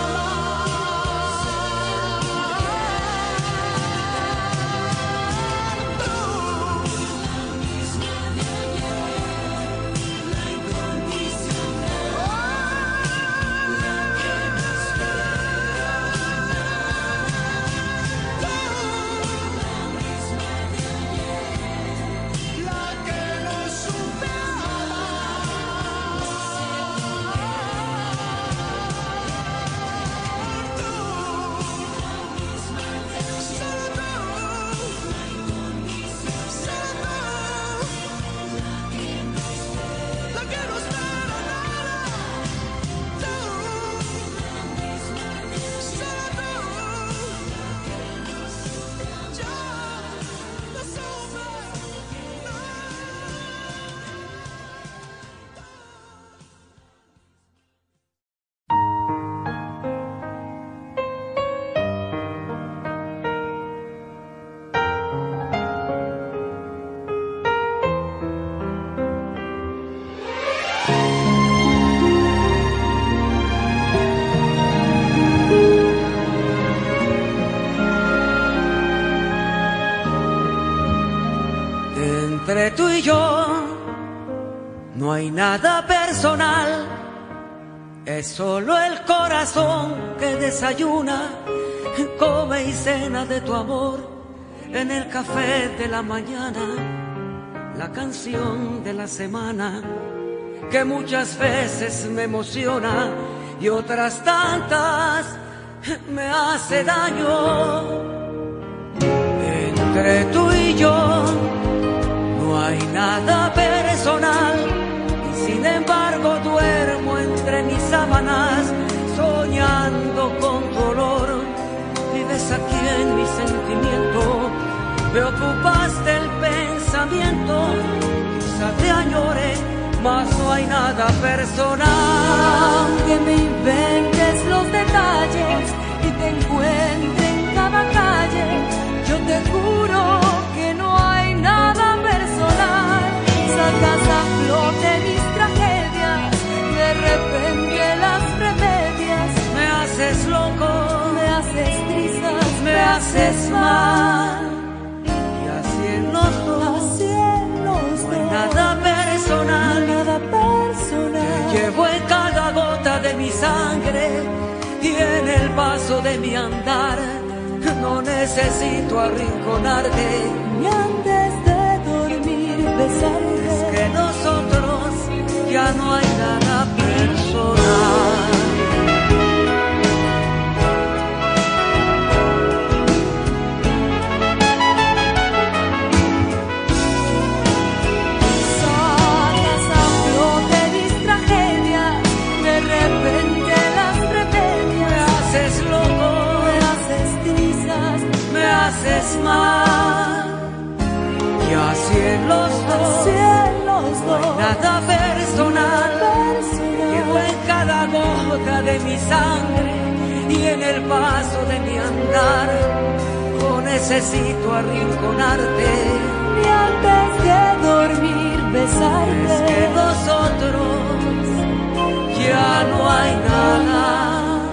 Entre tú y yo no hay nada personal, es solo el corazón que desayuna, come y cena de tu amor en el café de la mañana, la canción de la semana que muchas veces me emociona y otras tantas me hace daño. Entre tú y yo no hay nada personal, y sin embargo duermo entre mis sábanas soñando con tu olor. Vives aquí en mi sentimiento, me ocupaste el pecho pensamiento, quizás te añore, mas no hay nada personal. Aunque me inventes los detalles y te encuentre en cada calle, yo te juro que no hay nada personal. Sacas a flote mis tragedias, de repente las remedias. Me haces loco, me haces trizas, me haces mal. Y así en los dos, así en los no hay dos, nada personal. nada personal. Te llevo en cada gota de mi sangre y en el paso de mi andar. No necesito arrinconarte, ni antes de dormir besarte. Es que nosotros ya no hay nada personal. Sacas a flote mis tragedias, de repente las remedias. Me haces loco, me haces trizas, me haces mal. Y así en los dos, así en los no hay dos, nada personal. personal. Llevo en cada gota de mi sangre y en el paso de mi andar. No necesito arrinconarte, ni antes de dormir besarte. es que nosotros ya no hay nada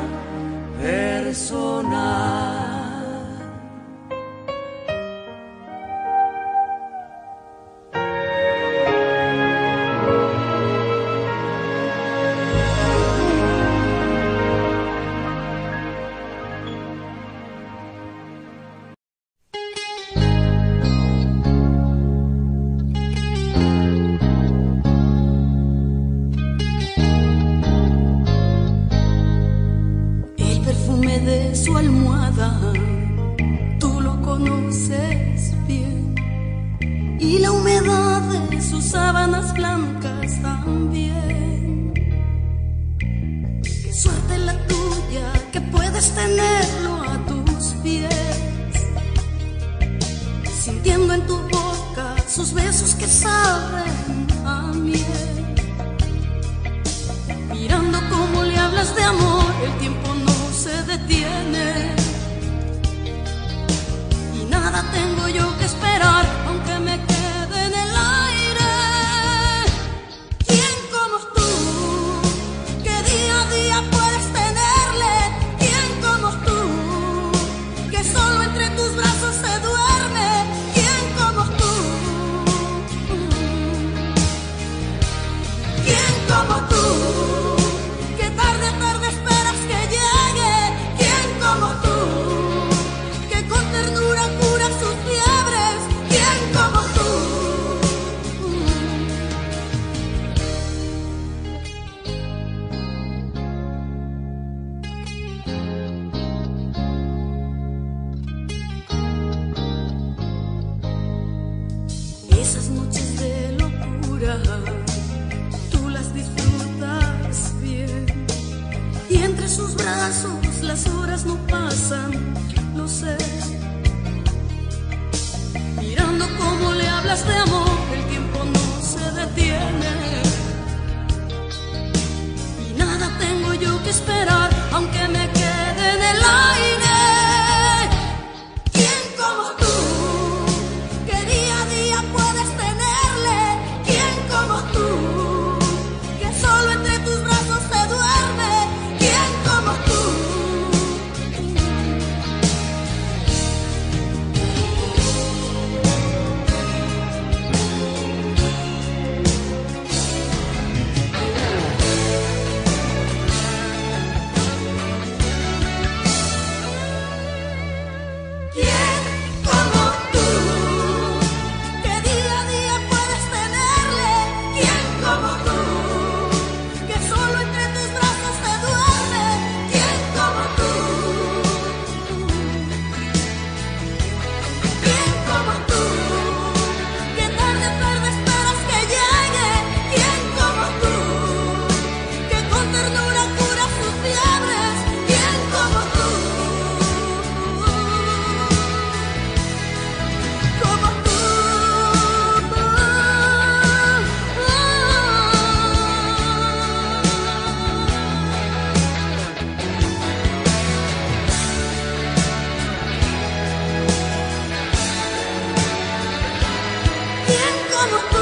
personal. El perfume de su almohada, tú lo conoces bien, y la humedad de sus sábanas blancas también. Qué suerte la tuya que puedes tenerlo a tus pies, sintiendo en tu boca sus besos que saben a miel. Mirando cómo le hablas de amor, el tiempo no se detiene. Y nada tengo yo que esperar, aunque me quede en el aire. ¿Quién como tú, que día a día puedes tenerle? ¿Quién como tú, que solo entre tus brazos se duerme? ¿Quién como tú? ¿Quién como tú? Tarde, tarde esperas que llegue. ¿Quién como tú, que con ternura cura sus fiebres? ¿Quién como tú? Esas noches de locura, tú las disfrutas bien. Y entre sus brazos las horas no pasan, lo sé. Mirando cómo le hablas de amor, el tiempo no se detiene. Y nada tengo yo que esperar, aunque me quede en el aire. ¿Quién como tú, que día a día puedes tenerle? ¿Quién como tú, que solo entre tus brazos se duerme? ¿Quién como tú? como tú.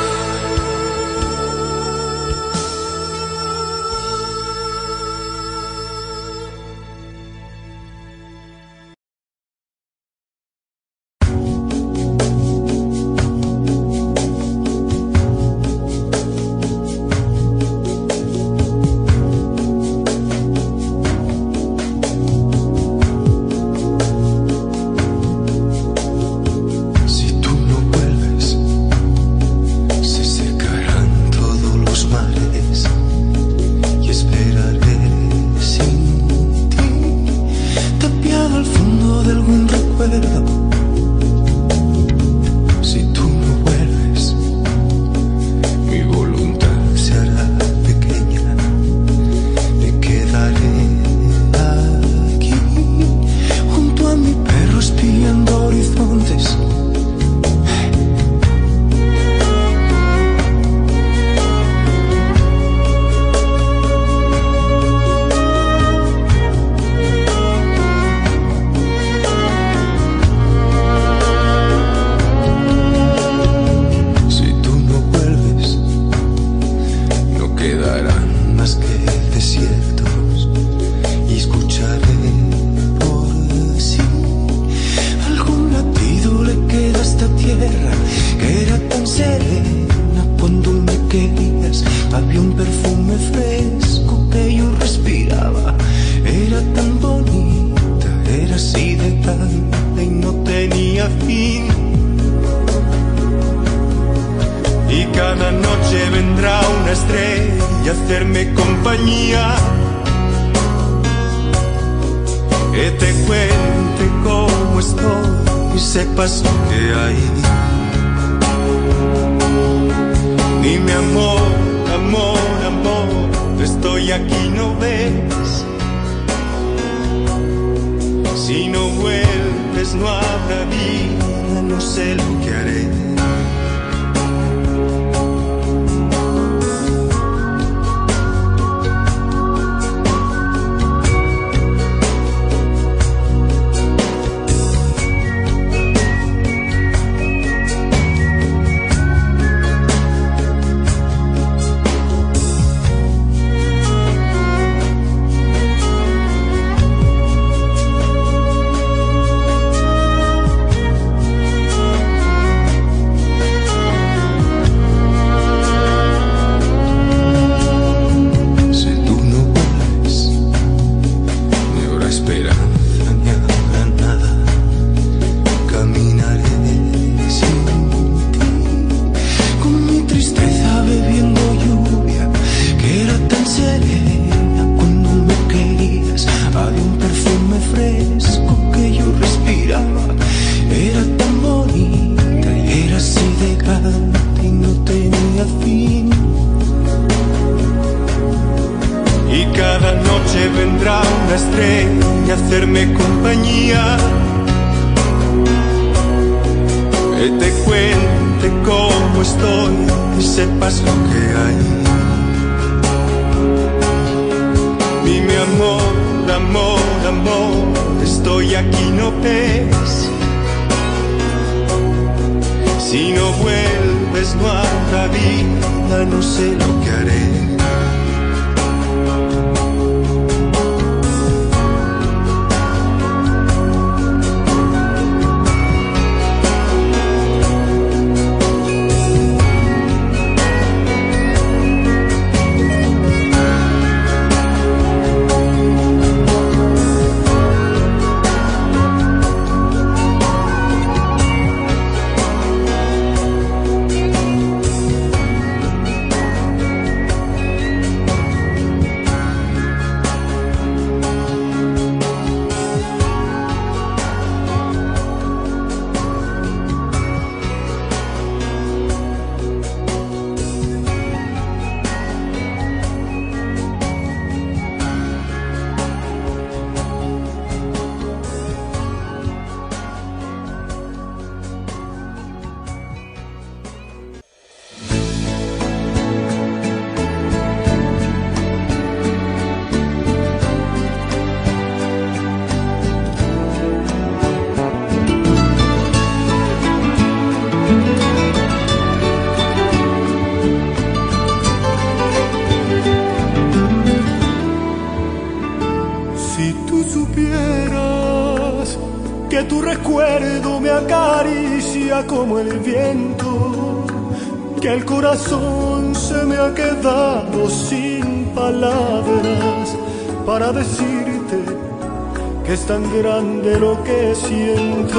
sea como el viento, que el corazón se me ha quedado sin palabras para decirte que es tan grande lo que siento.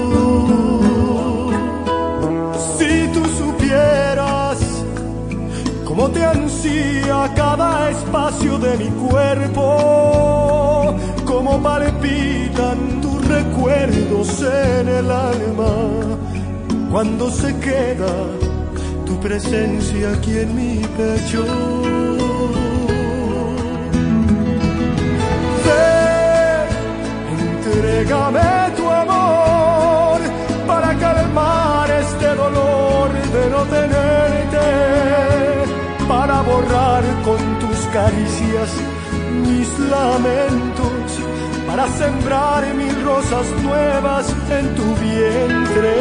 Si tú supieras cómo te ansía cada espacio de mi cuerpo, cómo palpitan tus recuerdos en el alma cuando se queda tu presencia aquí en mi pecho. Entrégame tu amor para calmar este dolor de no tenerte, para borrar con tus caricias mis lamentos, para sembrar mil rosas nuevas en tu vientre.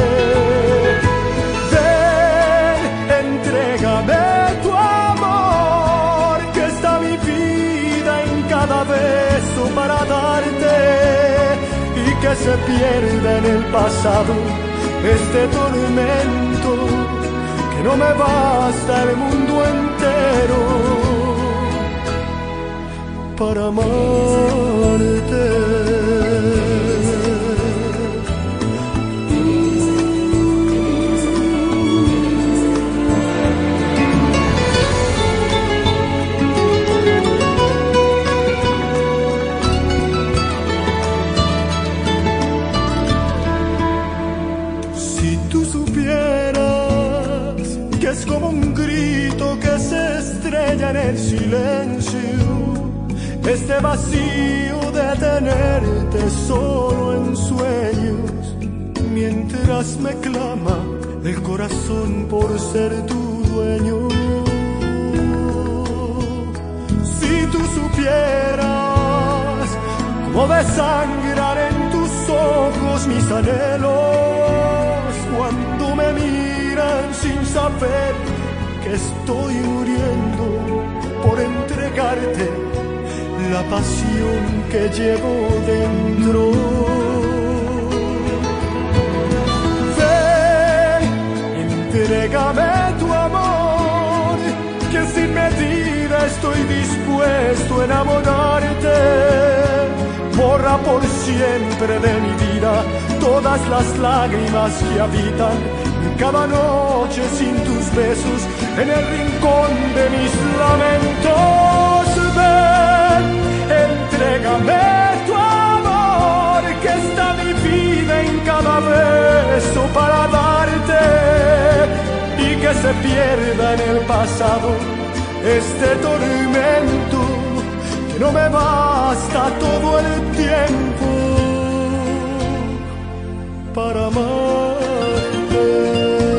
Ven, entrégame tu amor, que está mi vida en cada beso para darte, y que se pierda en el pasado este tormento, que no me basta el mundo entero para amarte. Es como un grito que se estrella en el silencio, este vacío de tenerte solo en sueños, mientras me clama el corazón por ser tu dueño. Si tú supieras cómo desangrar en tus ojos mis anhelos cuando me miran sin saber que estoy muriendo por entregarte la pasión que llevo dentro. Ven, entrégame tu amor, que sin medida estoy dispuesto a enamorarte. Borra por siempre de mi vida todas las lágrimas que habitan cada noche sin tus besos en el rincón de mis lamentos. Ven, entrégame tu amor, que está mi vida en cada beso para darte, y que se pierda en el pasado este tormento, que no me basta todo el tiempo para amarte.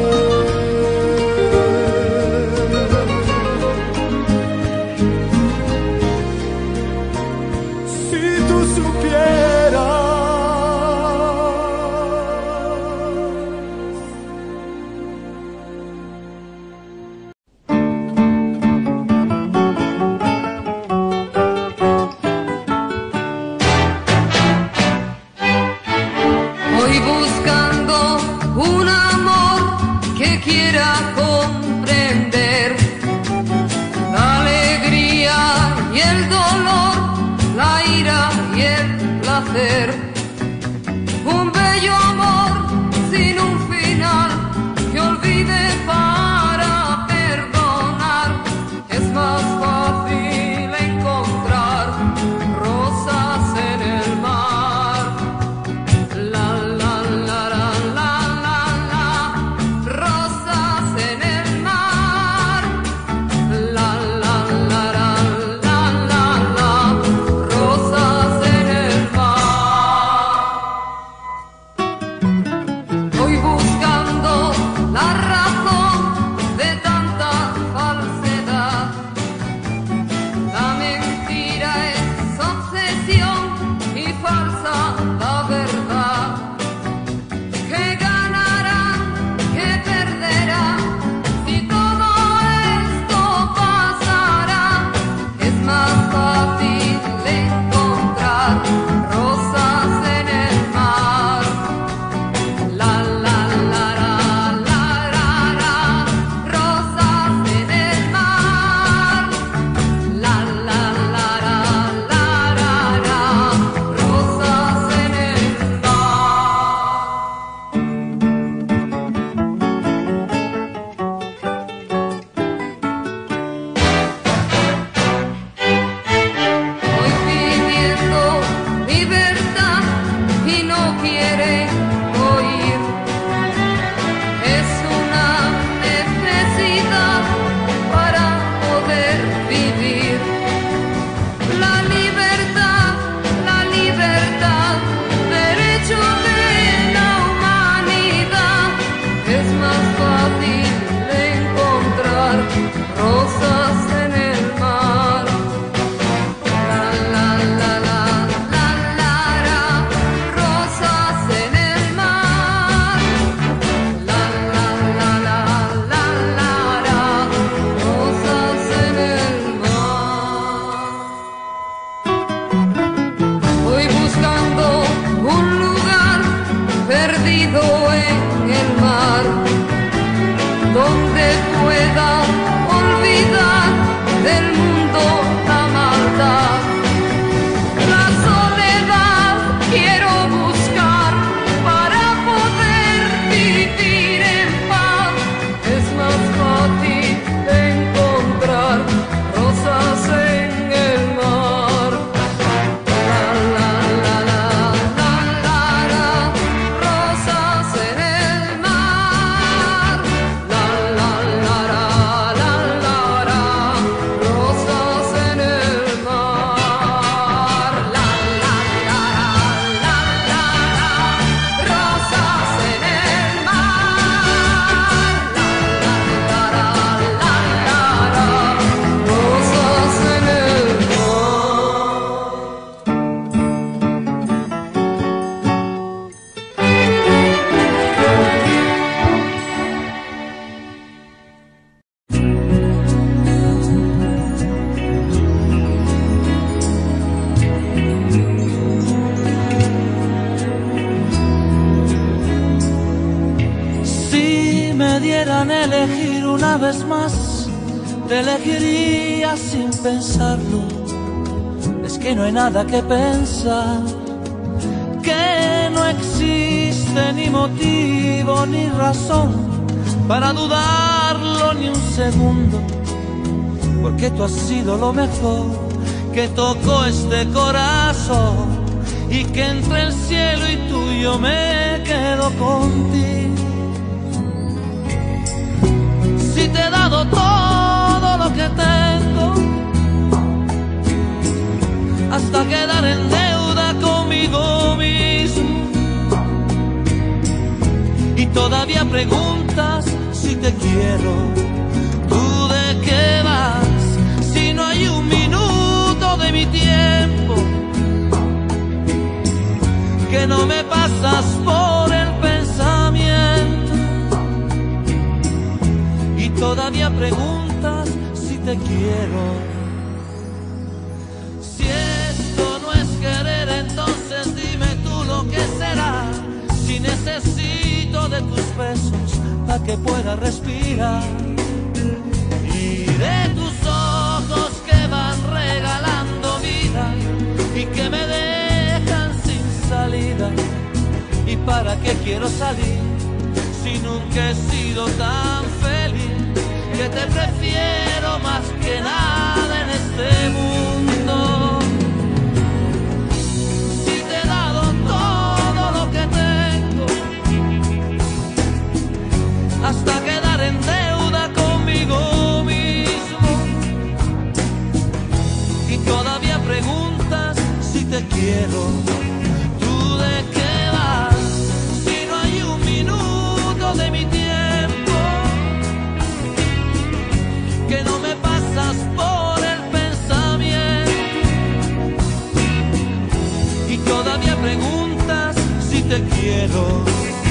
Un bello amor sin un final que olvide para perdonar. Es más fácil encontrar rosas en el mar. La la la la la la la, rosas en el mar. me dieran elegir una vez más, te elegiría sin pensarlo. Es que no hay nada que pensar, que no existe ni motivo ni razón para dudarlo ni un segundo, porque tú has sido lo mejor que tocó este corazón, y que entre el cielo y tú yo me quedo contigo. Si te he dado todo lo que tengo, hasta quedar en deuda conmigo mismo, y todavía preguntas si te quiero, ¿tú de qué vas? Si no hay un minuto de mi tiempo que no me pasas por el pensamiento, y todavía preguntas si te quiero. Si esto no es querer, entonces dime tú lo que será. Si necesito de tus besos para que pueda respirar, y de tus ojos que van regalando vida y que me dejan sin salida. ¿Y para qué quiero salir si nunca he sido tan feliz? Que te prefiero más que nada en este mundo. Si te he dado todo lo que tengo, hasta quedar en deuda conmigo mismo, y todavía preguntas si te quiero, ¿tú de qué vas? Si no hay un minuto de mi tiempo que no me pasas por el pensamiento, y todavía preguntas si te quiero.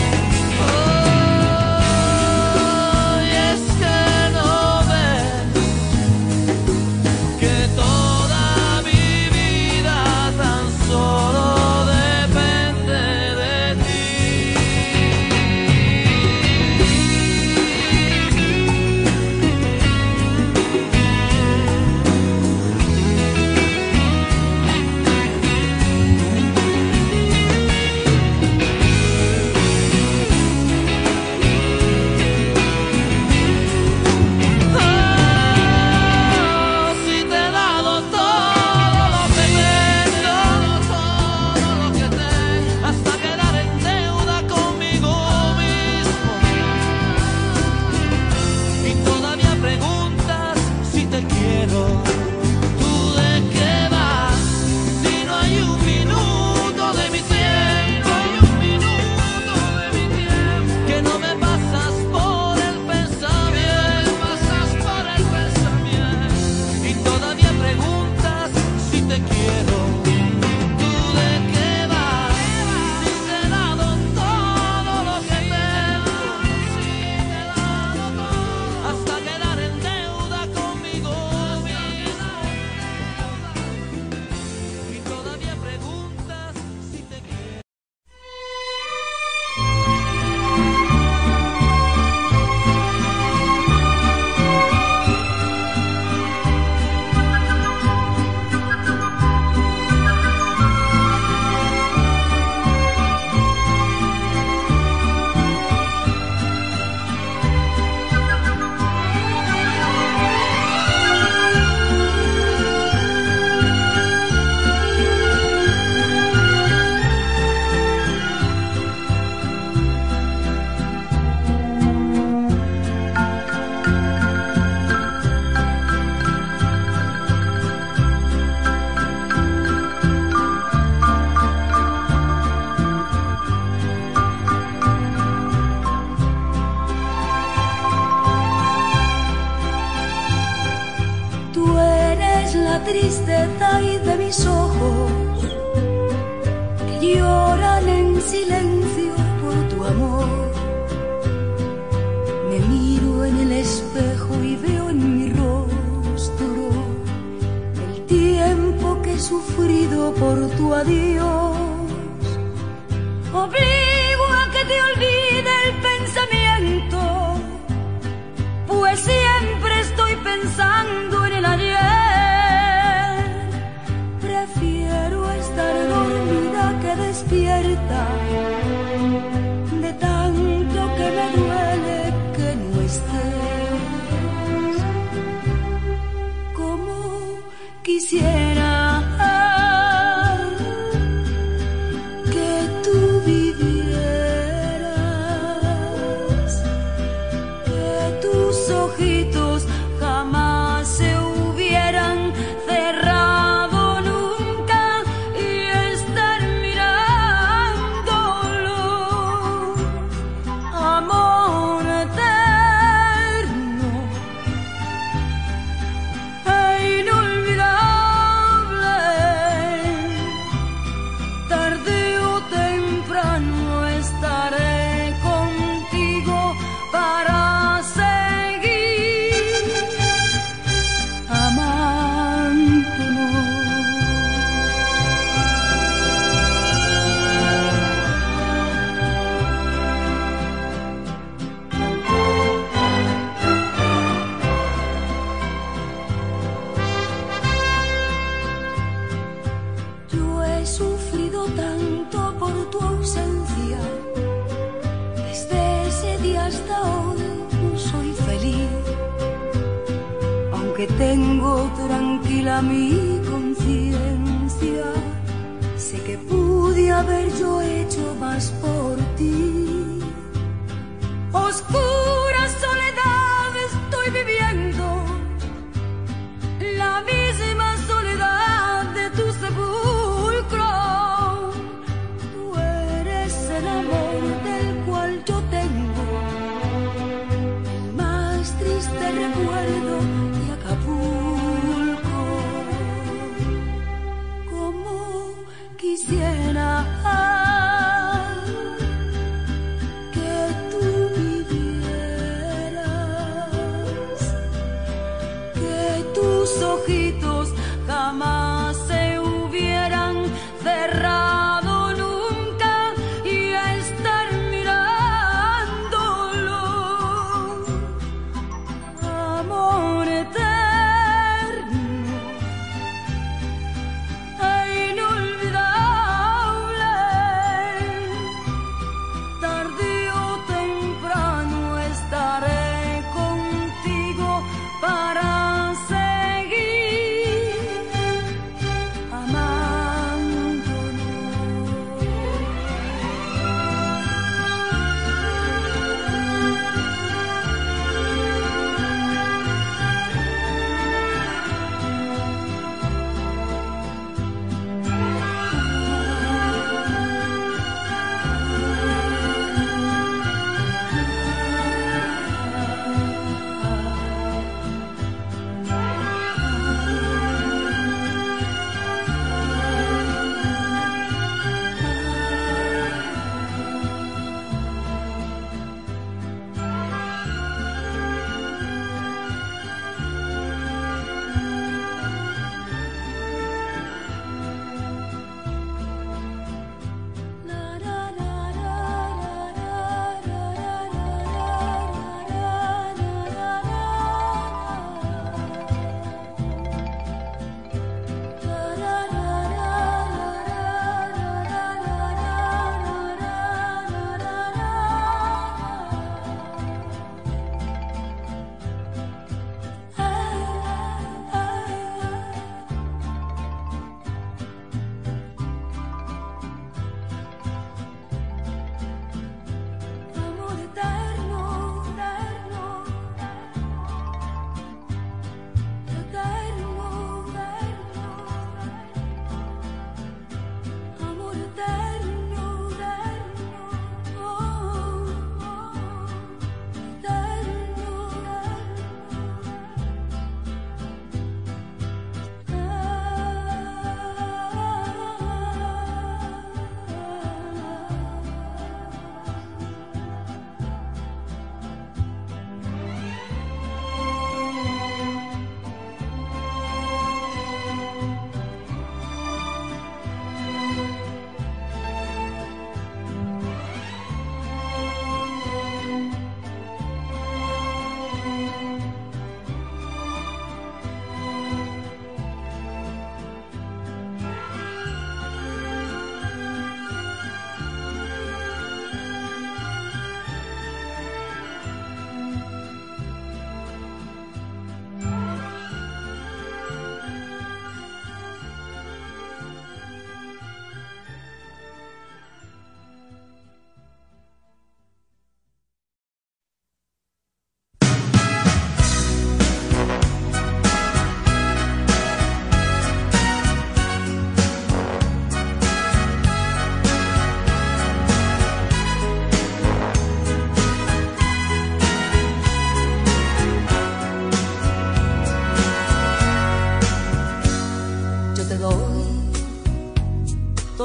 Tristeza y de mis ojos que lloran en silencio por tu amor. Me miro en el espejo y veo en mi rostro el tiempo que he sufrido por tu adiós. Obligo a que te olvide el pensamiento marchita, de tanto que me duele que no estés. Como quisiera que tú vivieras, que tus ojitos jamás se hubieran cerrado nunca y estar mirándolo. Amor eterno e inolvidable, tarde o temprano estaré contigo para seguir amándonos. Yo he sufrido tanto por tu ausencia, desde ese día hasta hoy no soy feliz. Aunque tengo tranquila mi conciencia, sé que pude haber yo hecho más por ti. Oscura soledad estoy viviendo, la misma soledad de tu sepulcro. Tú eres el amor del cual yo tengo el más triste recuerdo de Acapulco. Como quisiera que tú vivieras, que tus ojitos jamás se hubieran cerrado nunca y estar mirándolo. Amor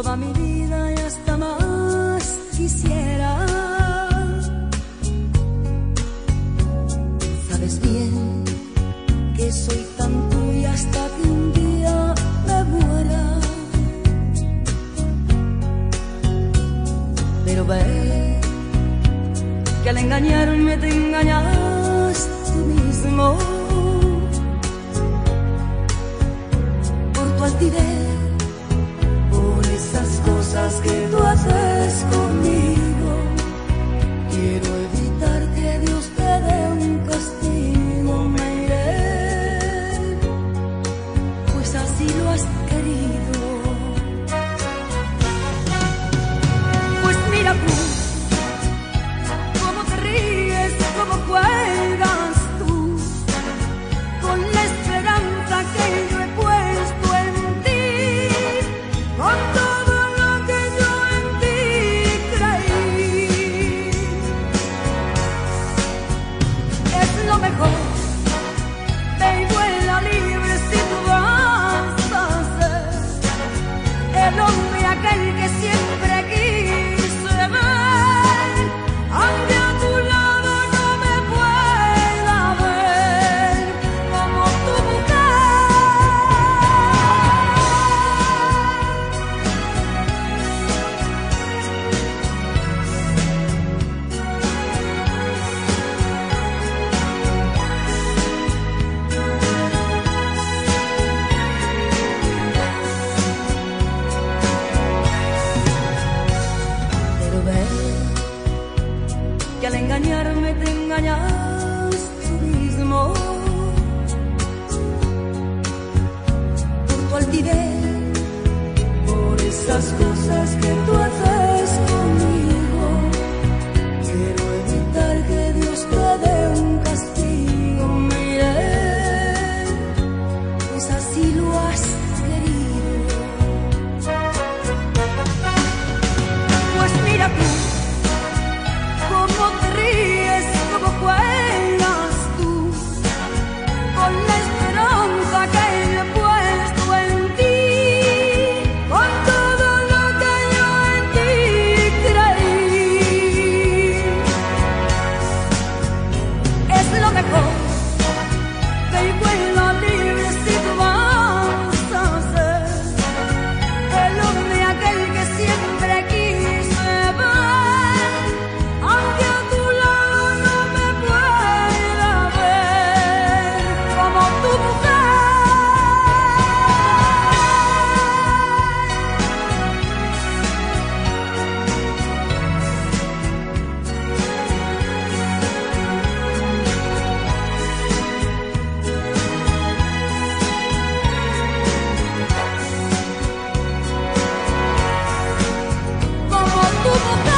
toda mi vida y hasta más quisiera. Sabes bien que soy tan tuya hasta que un día me muera. Pero ve que al engañarme te engañas tú mismo. Por tu altivez, por esas cosas que tú haces conmigo, quiero evitar que Dios te dé un castigo. Me iré, pues así lo has querido. Pues mira tú, cómo te ríes, cómo juegas tú, con la esperanza que yo he puesto en ti, con todo lo que yo en ti creí. Es lo mejor, ve y vuela libre si tú vas a ser el hombre aquel que siempre quise ver, aunque a tu lado no me pueda ver como tu Pero ve que al engañarme te engañas tú mismo. Por tu altivez, por esas cosas que tú haces conmigo, quiero evitar que Dios te dé un castigo. Me iré, pues así lo has querido. Pues mira tú, cómo te ríes, cómo juegas tú, con la esperanza que yo he puesto en ti, con todo lo que yo en ti creí. Es lo mejor, ve y vuela libre si tú vas a ser el hombre aquel que siempre quise ver, aunque a tu lado no me pueda ver como tu mujer. Como tu mujer.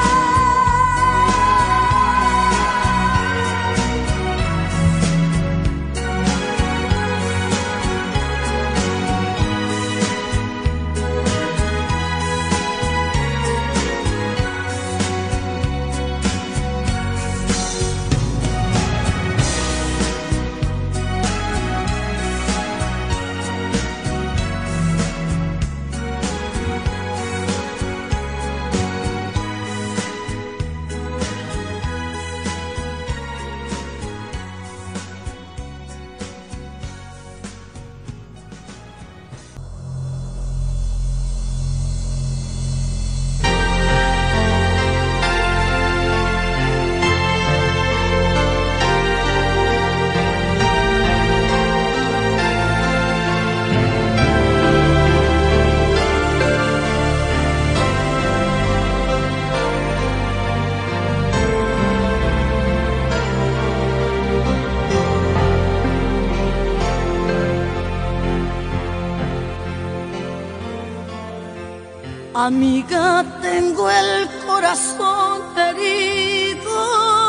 Amiga, tengo el corazón herido.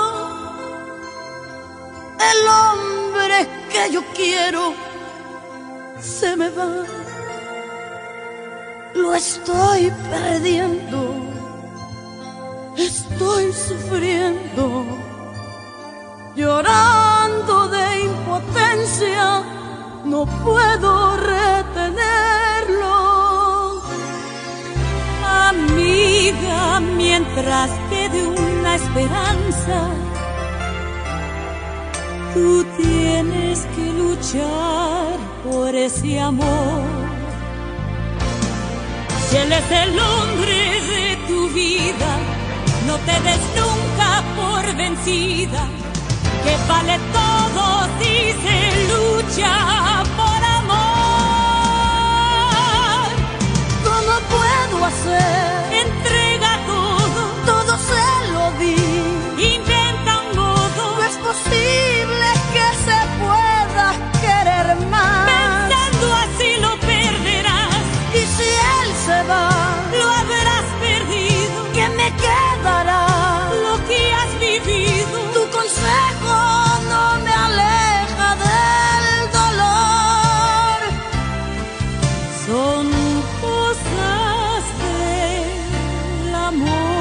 El hombre que yo quiero se me va. Lo estoy perdiendo. Estoy sufriendo, llorando de impotencia. No puedo retenerlo. mientras quede una esperanza, tú tienes que luchar por ese amor. Si él es el hombre de tu vida, no te des nunca por vencida, que vale todo si se lucha por amor. ¿Cómo puedo hacer? Entrega todo, Todo se lo di. inventa un modo, No es posible que se pueda querer más. pensando así lo perderás. Y si él se va, Lo habrás perdido, ¿qué me quedará? lo que has vivido. Tu consejo no me aleja del dolor. Son cosas del amor.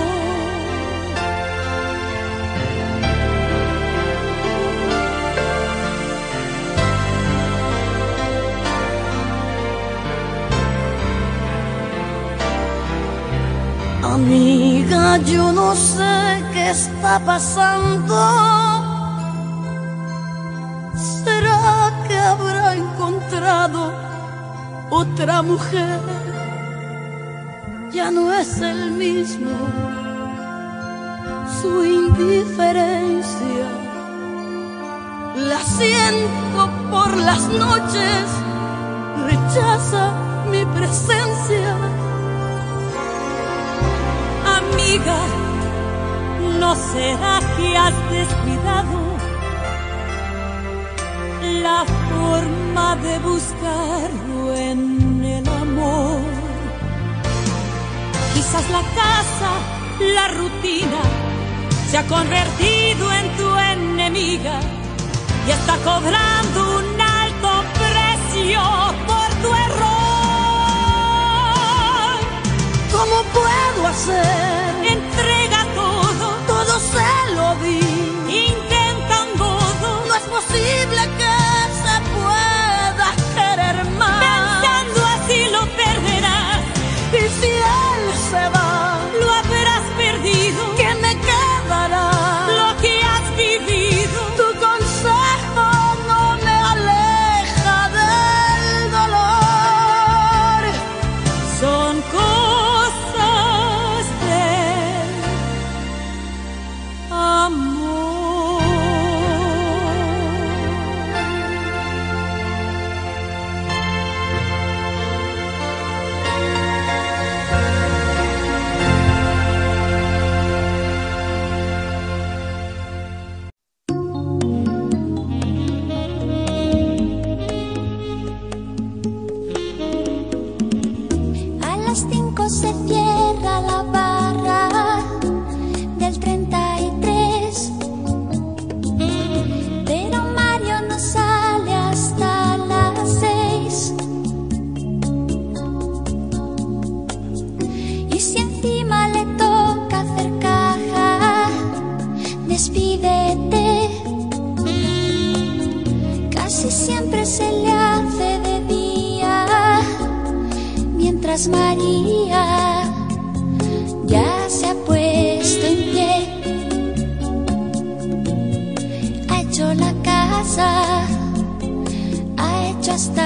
Amiga, yo no sé qué está pasando. ¿Será que habrá encontrado otra mujer? Ya no es el mismo, su indiferencia la siento por las noches, rechaza mi presencia. Amiga, ¿no será que has descuidado la forma de buscarlo en el amor? Quizás la casa, la rutina, se ha convertido en tu enemiga y está cobrando un alto precio por tu error. ¿Cómo puedo hacer? Entrega todo, Todo se lo di. intenta un modo, No es posible que se pueda querer más. pensando así lo perderás. Y si él se va, Lo habrás perdido, ¿qué me quedará? lo que has vivido. Tu consejo no me aleja del dolor. Son cosas del amor. A las cinco se cierra la barra del treinta y tres, pero Mario no sale hasta las seis. Y si encima le toca hacer caja, despídete. Casi siempre se le hace de día, mientras María ya se ha puesto en pie. Ha hecho la casa, ha hecho hasta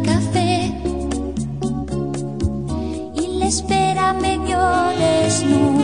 café y le espera medio desnudo